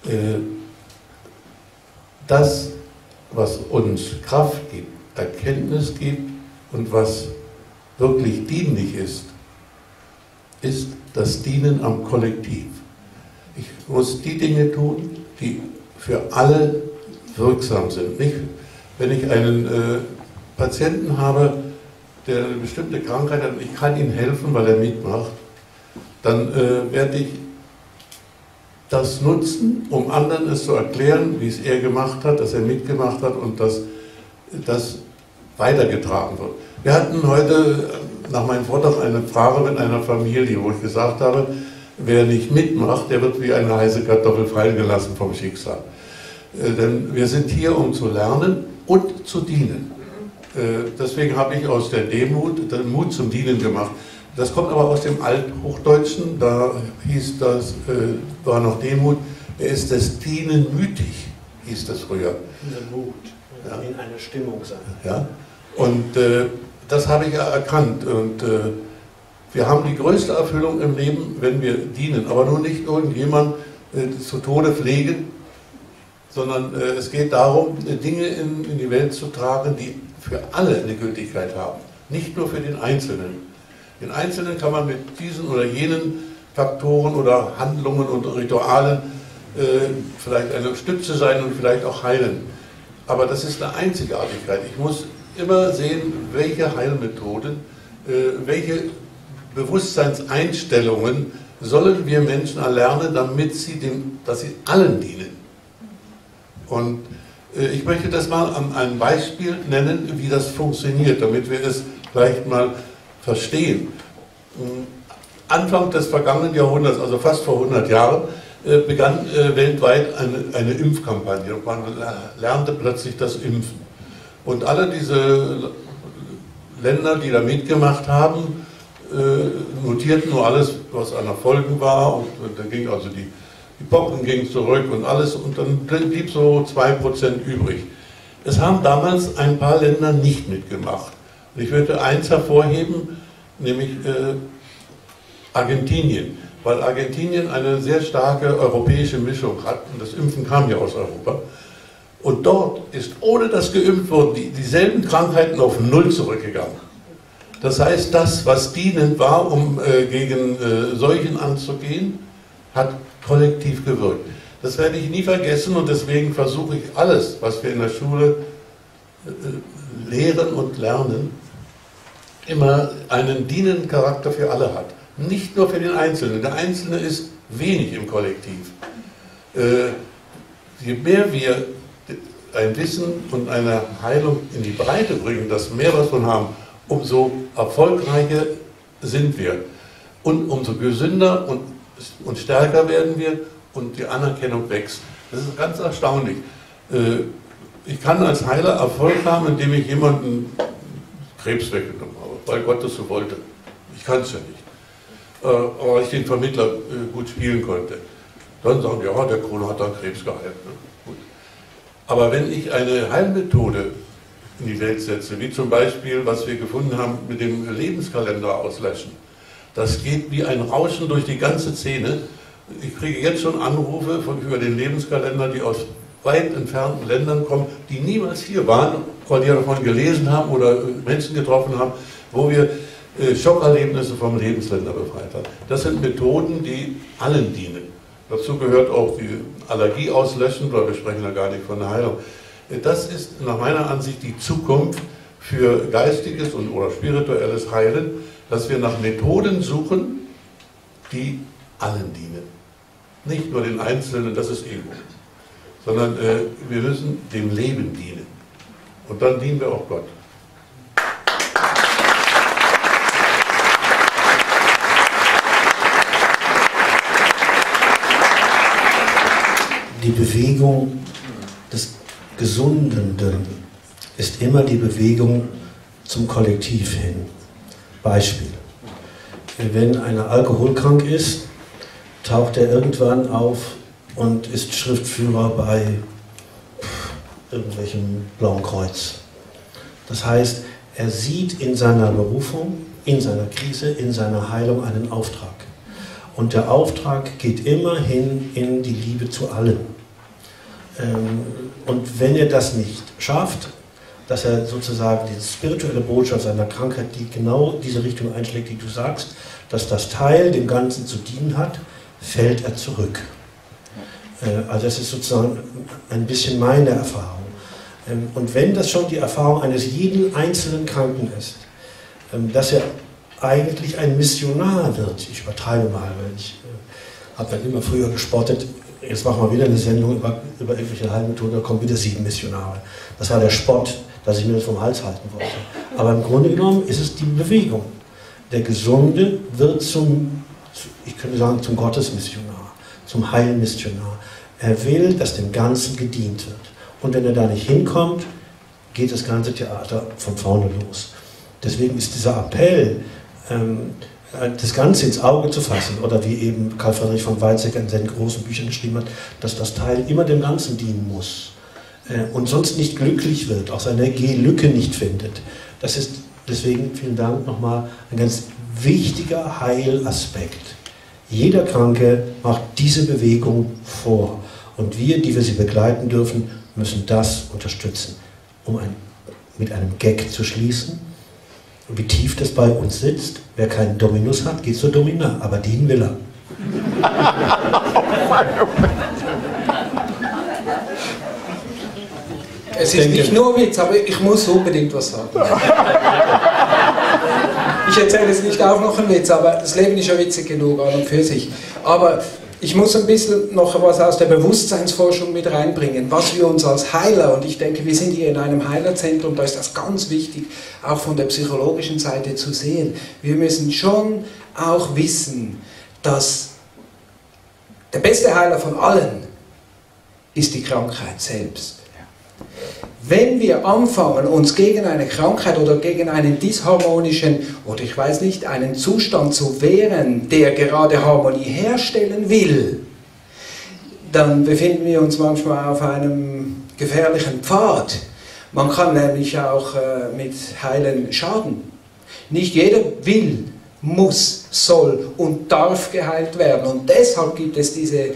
das, was uns Kraft gibt, Erkenntnis gibt und was wirklich dienlich ist, ist das Dienen am Kollektiv. Ich muss die Dinge tun, die für alle wirksam sind. Nicht, wenn ich einen Patienten habe, der eine bestimmte Krankheit hat und ich kann ihm helfen, weil er mitmacht, dann werde ich das nutzen, um anderen es zu erklären, wie es er gemacht hat, dass er mitgemacht hat und dass das weitergetragen wird. Wir hatten heute nach meinem Vortrag eine Frage mit einer Familie, wo ich gesagt habe, wer nicht mitmacht, der wird wie eine heiße Kartoffel freigelassen vom Schicksal. Denn wir sind hier, um zu lernen und zu dienen. Deswegen habe ich aus der Demut den Mut zum Dienen gemacht. Das kommt aber aus dem Althochdeutschen, da hieß das, war noch Demut, er ist des Dienen mütig, hieß das früher. Mut, ja. In einer Stimmung sein. Ja. Und das habe ich ja erkannt. Und wir haben die größte Erfüllung im Leben, wenn wir dienen, aber nur nicht irgendjemand zu Tode pflegen, sondern es geht darum, Dinge in die Welt zu tragen, die für alle eine Gültigkeit haben, nicht nur für den Einzelnen. Den Einzelnen kann man mit diesen oder jenen Faktoren oder Handlungen und Ritualen vielleicht eine Stütze sein und vielleicht auch heilen. Aber das ist eine Einzigartigkeit. Ich muss immer sehen, welche Heilmethoden, welche Bewusstseinseinstellungen sollen wir Menschen erlernen, damit dass sie allen dienen. Und ich möchte das mal an einem Beispiel nennen, wie das funktioniert, damit wir es vielleicht mal verstehen. Anfang des vergangenen Jahrhunderts, also fast vor 100 Jahren, begann weltweit eine Impfkampagne und man lernte plötzlich das Impfen. Und alle diese Länder, die da mitgemacht haben, notierten nur alles, was an Erfolgen war, und dann ging also die Pocken gingen zurück und alles, und dann blieb so 2% übrig. Es haben damals ein paar Länder nicht mitgemacht. Und ich würde eins hervorheben, nämlich Argentinien, weil Argentinien eine sehr starke europäische Mischung hat, und das Impfen kam ja aus Europa. Und dort ist, ohne dass geimpft wurde, dieselben Krankheiten auf Null zurückgegangen. Das heißt, das, was dienend war, um gegen Seuchen anzugehen, hat kollektiv gewirkt. Das werde ich nie vergessen, und deswegen versuche ich alles, was wir in der Schule lehren und lernen, immer einen dienenden Charakter für alle hat. Nicht nur für den Einzelnen. Der Einzelne ist wenig im Kollektiv. Je mehr wir ein Wissen und eine Heilung in die Breite bringen, dass mehr davon haben, umso erfolgreicher sind wir. Und umso gesünder und stärker werden wir, und die Anerkennung wächst. Das ist ganz erstaunlich. Ich kann als Heiler Erfolg haben, indem ich jemanden Krebs weggenommen habe, weil Gott das so wollte. Ich kann es ja nicht. Aber ich den Vermittler gut spielen konnte. Dann sagen die, ja, der Krone hat dann Krebs geheilt. Ne? Gut. Aber wenn ich eine Heilmethode in die Welt setze, wie zum Beispiel, was wir gefunden haben mit dem Lebenskalender auslöschen, das geht wie ein Rauschen durch die ganze Szene. Ich kriege jetzt schon Anrufe über den Lebenskalender, die aus weit entfernten Ländern kommen, die niemals hier waren, weil die davon gelesen haben oder Menschen getroffen haben, wo wir Schockerlebnisse vom Lebensländer befreit haben. Das sind Methoden, die allen dienen. Dazu gehört auch die Allergie auslöschen, weil wir sprechen ja gar nicht von der Heilung. Das ist nach meiner Ansicht die Zukunft für geistiges oder spirituelles Heilen, dass wir nach Methoden suchen, die allen dienen. Nicht nur den Einzelnen, das ist Ego, sondern wir müssen dem Leben dienen. Und dann dienen wir auch Gott. Die Bewegung des Gesundenden ist immer die Bewegung zum Kollektiv hin. Beispiel. Wenn einer alkoholkrank ist, taucht er irgendwann auf und ist Schriftführer bei irgendwelchem Blauen Kreuz. Das heißt, er sieht in seiner Berufung, in seiner Krise, in seiner Heilung einen Auftrag. Und der Auftrag geht immerhin in die Liebe zu allen. Und wenn er das nicht schafft, dass er sozusagen die spirituelle Botschaft seiner Krankheit, die genau diese Richtung einschlägt, die du sagst, dass das Teil dem Ganzen zu dienen hat, fällt er zurück. Also das ist sozusagen ein bisschen meine Erfahrung. Und wenn das schon die Erfahrung eines jeden einzelnen Kranken ist, dass er eigentlich ein Missionar wird, ich übertreibe mal, weil ich habe dann immer früher gespottet, jetzt machen wir wieder eine Sendung über irgendwelche Heilmethoden, da kommen wieder 7 Missionare. Das war der Spott, dass ich mir das vom Hals halten wollte. Aber im Grunde genommen ist es die Bewegung. Der Gesunde wird ich könnte sagen, zum Gottesmissionar, zum Heilmissionar. Er will, dass dem Ganzen gedient wird. Und wenn er da nicht hinkommt, geht das ganze Theater von vorne los. Deswegen ist dieser Appell, das Ganze ins Auge zu fassen, oder wie eben Karl Friedrich von Weizsäcker in seinen großen Büchern geschrieben hat, dass das Teil immer dem Ganzen dienen muss und sonst nicht glücklich wird, auch seine G-Lücke nicht findet. Das ist deswegen, vielen Dank nochmal, ein ganz wichtiger Heilaspekt. Jeder Kranke macht diese Bewegung vor, und wir, die wir sie begleiten dürfen, müssen das unterstützen. Um mit einem Gag zu schließen, wie tief das bei uns sitzt: wer keinen Dominus hat, geht zur Domina, aber dienen will er. Es ist nicht nur Witz, aber ich muss unbedingt was sagen. Ich erzähle jetzt nicht auch noch einen Witz, aber das Leben ist ja witzig genug an und für sich. Aber ich muss ein bisschen noch was aus der Bewusstseinsforschung mit reinbringen, was wir uns als Heiler, und ich denke, wir sind hier in einem Heilerzentrum, da ist das ganz wichtig, auch von der psychologischen Seite zu sehen. Wir müssen schon auch wissen, dass Der beste Heiler von allen ist die Krankheit selbst. Wenn wir anfangen, uns gegen eine Krankheit oder gegen einen disharmonischen, oder ich weiß nicht, einen Zustand zu wehren, der gerade Harmonie herstellen will, dann befinden wir uns manchmal auf einem gefährlichen Pfad. Man kann nämlich auch mit Heilen schaden. Nicht jeder will, muss, soll und darf geheilt werden. Und deshalb gibt es diese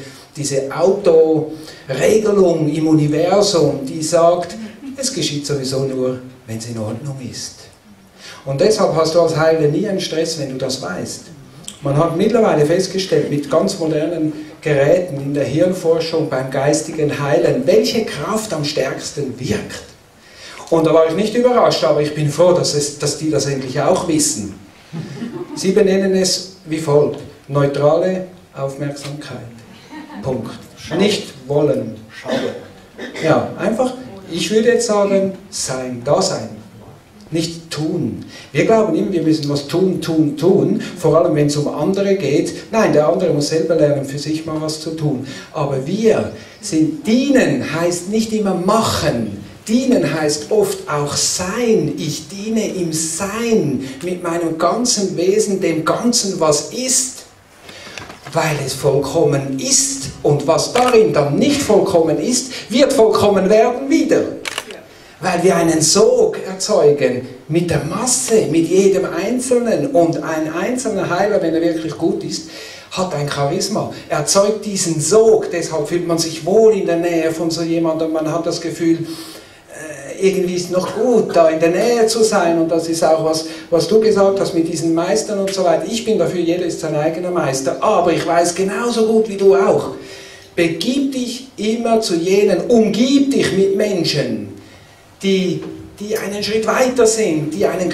Autoregelung im Universum, die sagt, es geschieht sowieso nur, wenn es in Ordnung ist. Und deshalb hast du als Heiler nie einen Stress, wenn du das weißt. Man hat mittlerweile festgestellt, mit ganz modernen Geräten in der Hirnforschung beim geistigen Heilen, welche Kraft am stärksten wirkt. Und da war ich nicht überrascht, aber ich bin froh, dass die das endlich auch wissen. Sie benennen es wie folgt: neutrale Aufmerksamkeit. Punkt. Nicht wollen. Schade. Ja, einfach, ich würde jetzt sagen, sein, da sein. Nicht tun. Wir glauben immer, wir müssen was tun, vor allem wenn es um andere geht. Nein, der andere muss selber lernen, für sich mal was zu tun. Aber wir sind, dienen heißt nicht immer machen. Dienen heißt oft auch sein. Ich diene im Sein, mit meinem ganzen Wesen, dem Ganzen, was ist. Weil es vollkommen ist. Und was darin dann nicht vollkommen ist, wird vollkommen werden wieder. Weil wir einen Sog erzeugen mit der Masse, mit jedem Einzelnen. Und ein einzelner Heiler, wenn er wirklich gut ist, hat ein Charisma. Er erzeugt diesen Sog, deshalb fühlt man sich wohl in der Nähe von so jemandem. Man hat das Gefühl, irgendwie ist noch gut, da in der Nähe zu sein. Und das ist auch was du gesagt hast mit diesen Meistern und so weiter. Ich bin dafür, jeder ist sein eigener Meister. Aber ich weiß genauso gut wie du auch, begib dich immer zu jenen, umgib dich mit Menschen, die einen Schritt weiter sind, die ein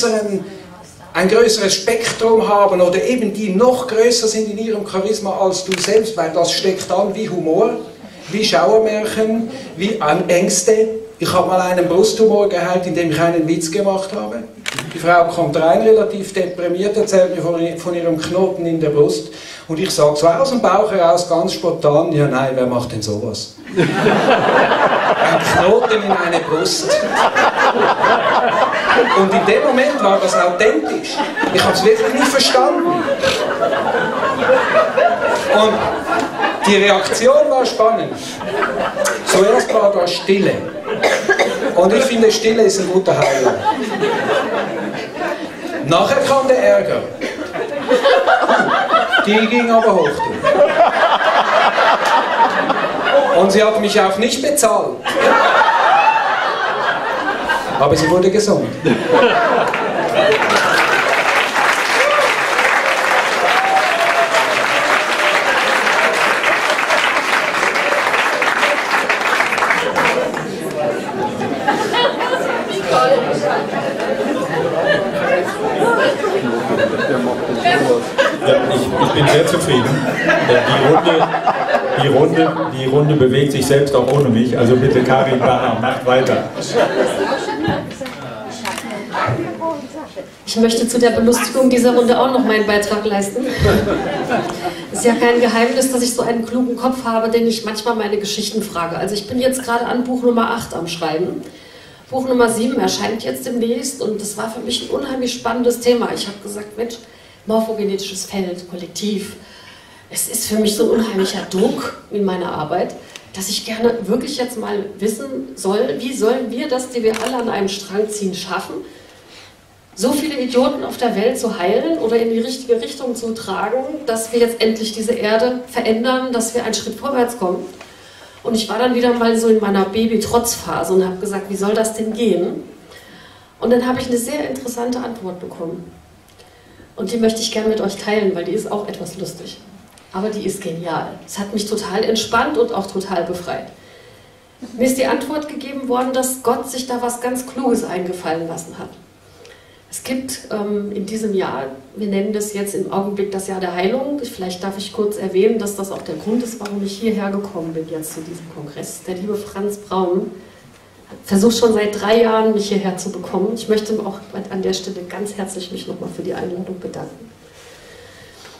größeres Spektrum haben oder eben die noch größer sind in ihrem Charisma als du selbst, weil das steckt an wie Humor, wie Schauermärchen, wie Ängste. Ich habe mal einen Brusttumor geheilt, indem ich einen Witz gemacht habe. Die Frau kommt rein, relativ deprimiert, erzählt mir von ihrem Knoten in der Brust. Und ich sage so aus dem Bauch heraus, ganz spontan, ja nein, wer macht denn sowas? Ein Knoten in eine Brust. Und in dem Moment war das authentisch. Ich habe es wirklich nicht verstanden. Und die Reaktion war spannend. Zuerst war da Stille. Und ich finde, Stille ist ein guter Heiler. Nachher kam der Ärger. Die ging aber hoch. Und sie hat mich auch nicht bezahlt. Aber sie wurde gesund. Ja, ich bin sehr zufrieden. Die Runde bewegt sich selbst auch ohne mich. Also bitte, Karin Bacher, macht weiter. Ich möchte zu der Belustigung dieser Runde auch noch meinen Beitrag leisten. Es ist ja kein Geheimnis, dass ich so einen klugen Kopf habe, den ich manchmal meine Geschichten frage. Also ich bin jetzt gerade an Buch Nummer 8 am Schreiben. Buch Nummer 7 erscheint jetzt demnächst und das war für mich ein unheimlich spannendes Thema. Ich habe gesagt, Mensch, morphogenetisches Feld, Kollektiv. Es ist für mich so ein unheimlicher Druck in meiner Arbeit, dass ich gerne wirklich jetzt mal wissen soll, wie sollen wir das, die wir alle an einem Strang ziehen, schaffen, so viele Idioten auf der Welt zu heilen oder in die richtige Richtung zu tragen, dass wir jetzt endlich diese Erde verändern, dass wir einen Schritt vorwärts kommen. Und ich war dann wieder mal so in meiner Baby-Trotz-Phase und habe gesagt, wie soll das denn gehen? Und dann habe ich eine sehr interessante Antwort bekommen. Und die möchte ich gerne mit euch teilen, weil die ist auch etwas lustig. Aber die ist genial. Es hat mich total entspannt und auch total befreit. Mir ist die Antwort gegeben worden, dass Gott sich da was ganz Kluges eingefallen lassen hat. Es gibt in diesem Jahr, wir nennen das jetzt im Augenblick das Jahr der Heilung. Vielleicht darf ich kurz erwähnen, dass das auch der Grund ist, warum ich hierher gekommen bin jetzt zu diesem Kongress. Der liebe Franz Braun versucht schon seit 3 Jahren, mich hierher zu bekommen. Ich möchte auch an der Stelle ganz herzlich mich nochmal für die Einladung bedanken.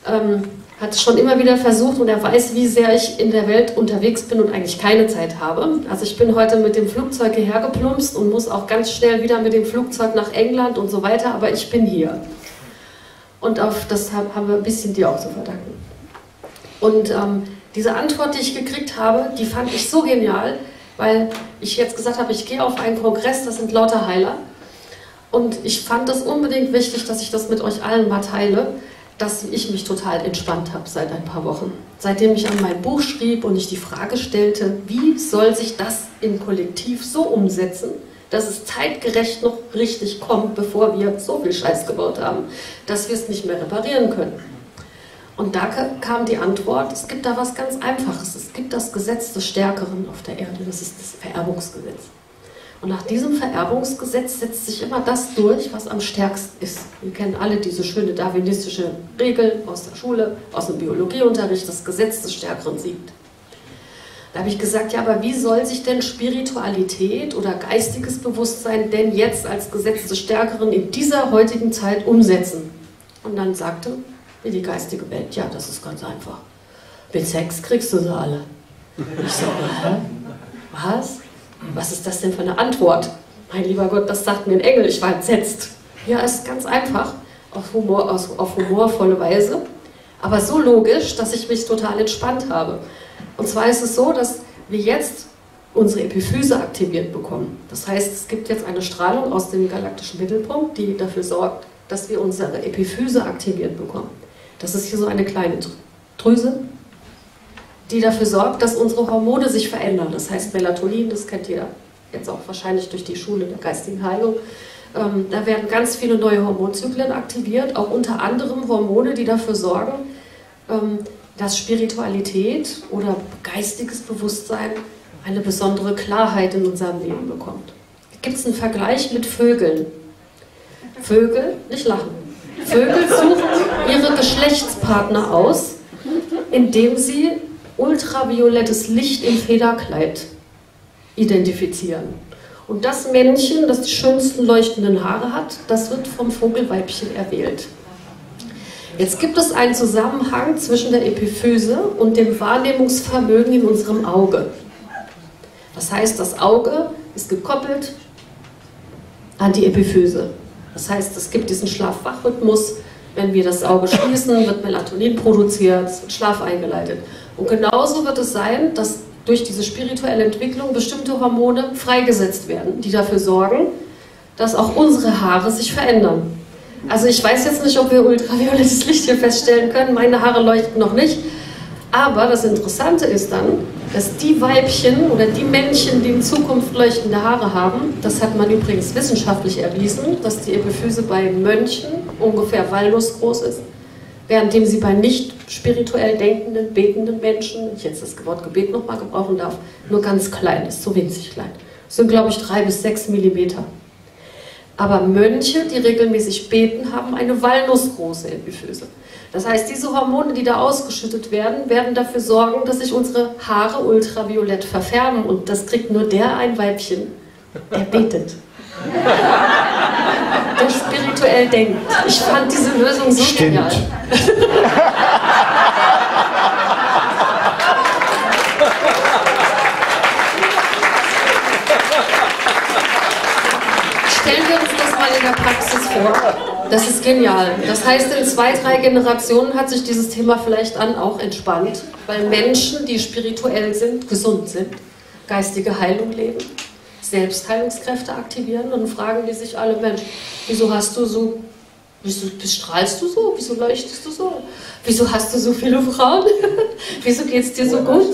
hat schon immer wieder versucht und er weiß, wie sehr ich in der Welt unterwegs bin und eigentlich keine Zeit habe. Also ich bin heute mit dem Flugzeug hierher geplumpst und muss auch ganz schnell wieder mit dem Flugzeug nach England und so weiter, aber ich bin hier. Und auf das haben wir ein bisschen dir auch zu verdanken. Und diese Antwort, die ich gekriegt habe, die fand ich so genial, weil ich jetzt gesagt habe, ich gehe auf einen Kongress, das sind lauter Heiler. Und ich fand es unbedingt wichtig, dass ich das mit euch allen mal teile, dass ich mich total entspannt habe seit ein paar Wochen. Seitdem ich an mein Buch schrieb und ich die Frage stellte, wie soll sich das im Kollektiv so umsetzen, dass es zeitgerecht noch richtig kommt, bevor wir so viel Scheiß gebaut haben, dass wir es nicht mehr reparieren können. Und da kam die Antwort, es gibt da was ganz Einfaches. Es gibt das Gesetz des Stärkeren auf der Erde, das ist das Vererbungsgesetz. Und nach diesem Vererbungsgesetz setzt sich immer das durch, was am stärksten ist. Wir kennen alle diese schöne darwinistische Regel aus der Schule, aus dem Biologieunterricht, das Gesetz des Stärkeren siegt. Da habe ich gesagt, ja, aber wie soll sich denn Spiritualität oder geistiges Bewusstsein denn jetzt als Gesetz des Stärkeren in dieser heutigen Zeit umsetzen? Und dann sagte die geistige Welt, ja, das ist ganz einfach. Mit Sex kriegst du sie alle. Ich so, was? Was ist das denn für eine Antwort? Mein lieber Gott, das sagt mir ein Engel, ich war entsetzt. Ja, es ist ganz einfach, auf humorvolle Weise, aber so logisch, dass ich mich total entspannt habe. Und zwar ist es so, dass wir jetzt unsere Epiphyse aktiviert bekommen. Das heißt, es gibt jetzt eine Strahlung aus dem galaktischen Mittelpunkt, die dafür sorgt, dass wir unsere Epiphyse aktiviert bekommen. Das ist hier so eine kleine Drüse, die dafür sorgt, dass unsere Hormone sich verändern. Das heißt Melatonin, das kennt jeder jetzt auch wahrscheinlich durch die Schule der geistigen Heilung. Da werden ganz viele neue Hormonzyklen aktiviert, auch unter anderem Hormone, die dafür sorgen, dass Spiritualität oder geistiges Bewusstsein eine besondere Klarheit in unserem Leben bekommt. Gibt es einen Vergleich mit Vögeln? Vögel, nicht lachen, Vögel suchen ihre Geschlechtspartner aus, indem sie ultraviolettes Licht im Federkleid identifizieren. Und das Männchen, das die schönsten leuchtenden Haare hat, das wird vom Vogelweibchen erwählt. Jetzt gibt es einen Zusammenhang zwischen der Epiphyse und dem Wahrnehmungsvermögen in unserem Auge. Das heißt, das Auge ist gekoppelt an die Epiphyse. Das heißt, es gibt diesen Schlaf-Wach-Rhythmus. Wenn wir das Auge schließen, wird Melatonin produziert, es wird Schlaf eingeleitet. Und genauso wird es sein, dass durch diese spirituelle Entwicklung bestimmte Hormone freigesetzt werden, die dafür sorgen, dass auch unsere Haare sich verändern. Also ich weiß jetzt nicht, ob wir ultraviolettes Licht hier feststellen können, meine Haare leuchten noch nicht, aber das Interessante ist dann, dass die Weibchen oder die Männchen, die in Zukunft leuchtende Haare haben, das hat man übrigens wissenschaftlich erwiesen, dass die Epiphyse bei Mönchen ungefähr walnussgroß ist, währenddem sie bei nicht spirituell denkenden, betenden Menschen, wenn ich jetzt das Wort Gebet nochmal gebrauchen darf, nur ganz klein ist, so winzig klein. Das sind, glaube ich, 3 bis 6 Millimeter. Aber Mönche, die regelmäßig beten, haben eine walnussgroße Epiphyse. Das heißt, diese Hormone, die da ausgeschüttet werden, werden dafür sorgen, dass sich unsere Haare ultraviolett verfärben. Und das kriegt nur ein Weibchen, der betet. Der spirituell denkt. Ich fand diese Lösung so genial. Stellen wir uns das mal in der Praxis vor. Das ist genial. Das heißt, in 2, 3 Generationen hat sich dieses Thema vielleicht auch entspannt, weil Menschen, die spirituell sind, gesund sind, geistige Heilung leben, Selbstheilungskräfte aktivieren, und fragen die sich alle, Mensch, wieso hast du so, wieso strahlst du so, wieso leuchtest du so, wieso hast du so viele Frauen, wieso geht es dir so gut?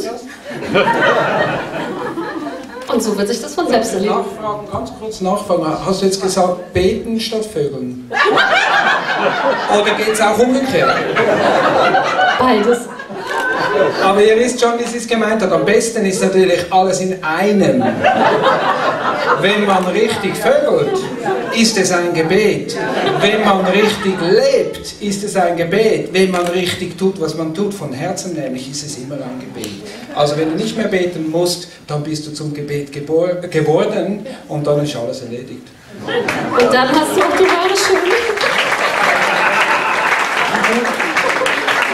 Und so wird sich das von selbst erleben. Ganz kurz nachfragen. Hast du jetzt gesagt, beten statt Vögeln? Oder geht es auch umgekehrt? Beides. Aber ihr wisst schon, wie sie es gemeint hat. Am besten ist natürlich alles in einem. Wenn man richtig vögelt, ist es ein Gebet. Wenn man richtig lebt, ist es ein Gebet. Wenn man richtig tut, was man tut, von Herzen nämlich, ist es immer ein Gebet. Also wenn du nicht mehr beten musst, dann bist du zum Gebet geworden und dann ist alles erledigt. Und dann hast du auch die wahre Schule.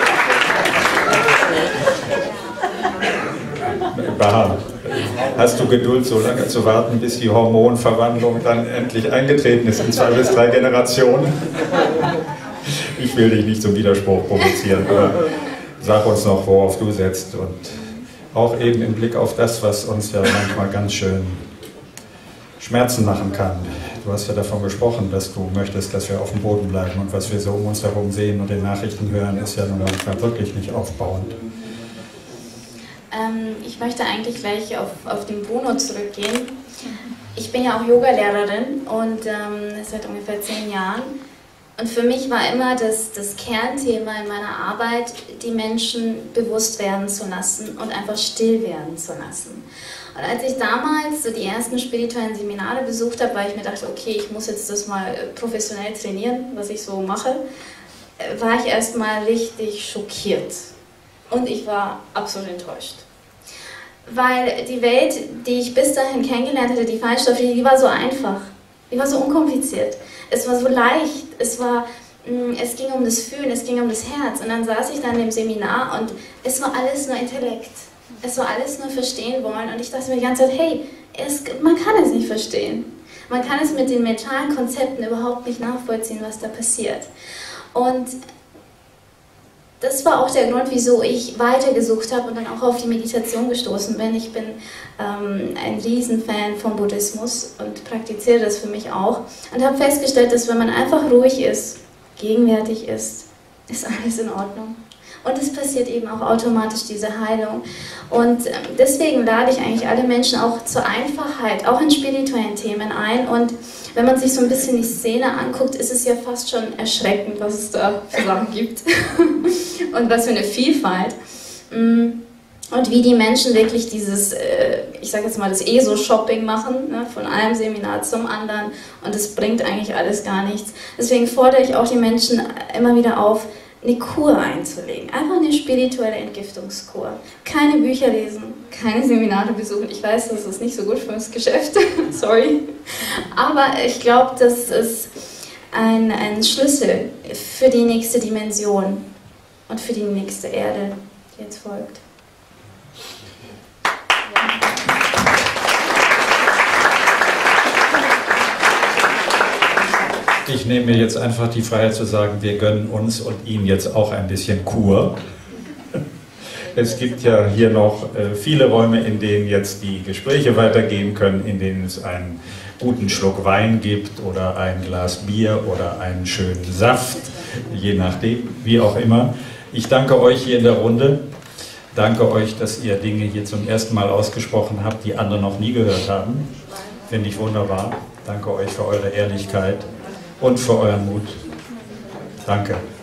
beharren. Hast du Geduld, so lange zu warten, bis die Hormonverwandlung dann endlich eingetreten ist, in 2 bis 3 Generationen? Ich will dich nicht zum Widerspruch provozieren, aber sag uns noch, worauf du setzt. Und auch eben im Blick auf das, was uns ja manchmal ganz schön Schmerzen machen kann. Du hast ja davon gesprochen, dass du möchtest, dass wir auf dem Boden bleiben. Und was wir so um uns herum sehen und in Nachrichten hören, ist ja nun manchmal wirklich nicht aufbauend. Ich möchte eigentlich gleich auf den Bruno zurückgehen. Ich bin ja auch Yogalehrerin und seit ungefähr 10 Jahren. Und für mich war immer das Kernthema in meiner Arbeit, die Menschen bewusst werden zu lassen und einfach still werden zu lassen. Und als ich damals so die ersten spirituellen Seminare besucht habe, weil ich mir dachte, okay, ich muss jetzt das mal professionell trainieren, was ich so mache, war ich erstmal richtig schockiert. Und ich war absolut enttäuscht. Weil die Welt, die ich bis dahin kennengelernt hatte, die Feinstoffliche, die war so einfach. Die war so unkompliziert. Es war so leicht. Es ging um das Fühlen, es ging um das Herz. Und dann saß ich dann im Seminar und es war alles nur Intellekt. Es war alles nur verstehen wollen. Und ich dachte mir die ganze Zeit, hey, man kann es nicht verstehen. Man kann es mit den mentalen Konzepten überhaupt nicht nachvollziehen, was da passiert. Und das war auch der Grund, wieso ich weitergesucht habe und dann auch auf die Meditation gestoßen bin. Ich bin ein Riesenfan vom Buddhismus und praktiziere das für mich auch. Und habe festgestellt, dass wenn man einfach ruhig ist, gegenwärtig ist alles in Ordnung. Und es passiert eben auch automatisch diese Heilung. Und deswegen lade ich eigentlich alle Menschen auch zur Einfachheit, auch in spirituellen Themen ein. Und wenn man sich so ein bisschen die Szene anguckt, ist es ja fast schon erschreckend, was es da für Sachen gibt. Und was für eine Vielfalt. Und wie die Menschen wirklich dieses, ich sage jetzt mal, das ESO-Shopping machen, ne, von einem Seminar zum anderen. Und es bringt eigentlich alles gar nichts. Deswegen fordere ich auch die Menschen immer wieder auf, eine Kur einzulegen. Einfach eine spirituelle Entgiftungskur. Keine Bücher lesen, keine Seminare besuchen. Ich weiß, das ist nicht so gut für das Geschäft, sorry. Aber ich glaube, das ist ein Schlüssel für die nächste Dimension und für die nächste Erde, die jetzt folgt. Ich nehme mir jetzt einfach die Freiheit zu sagen, wir gönnen uns und Ihnen jetzt auch ein bisschen Kur. Es gibt ja hier noch viele Räume, in denen jetzt die Gespräche weitergehen können, in denen es einen guten Schluck Wein gibt oder ein Glas Bier oder einen schönen Saft, je nachdem, wie auch immer. Ich danke euch hier in der Runde. Danke euch, dass ihr Dinge hier zum ersten Mal ausgesprochen habt, die andere noch nie gehört haben. Finde ich wunderbar. Danke euch für eure Ehrlichkeit und für euren Mut. Danke.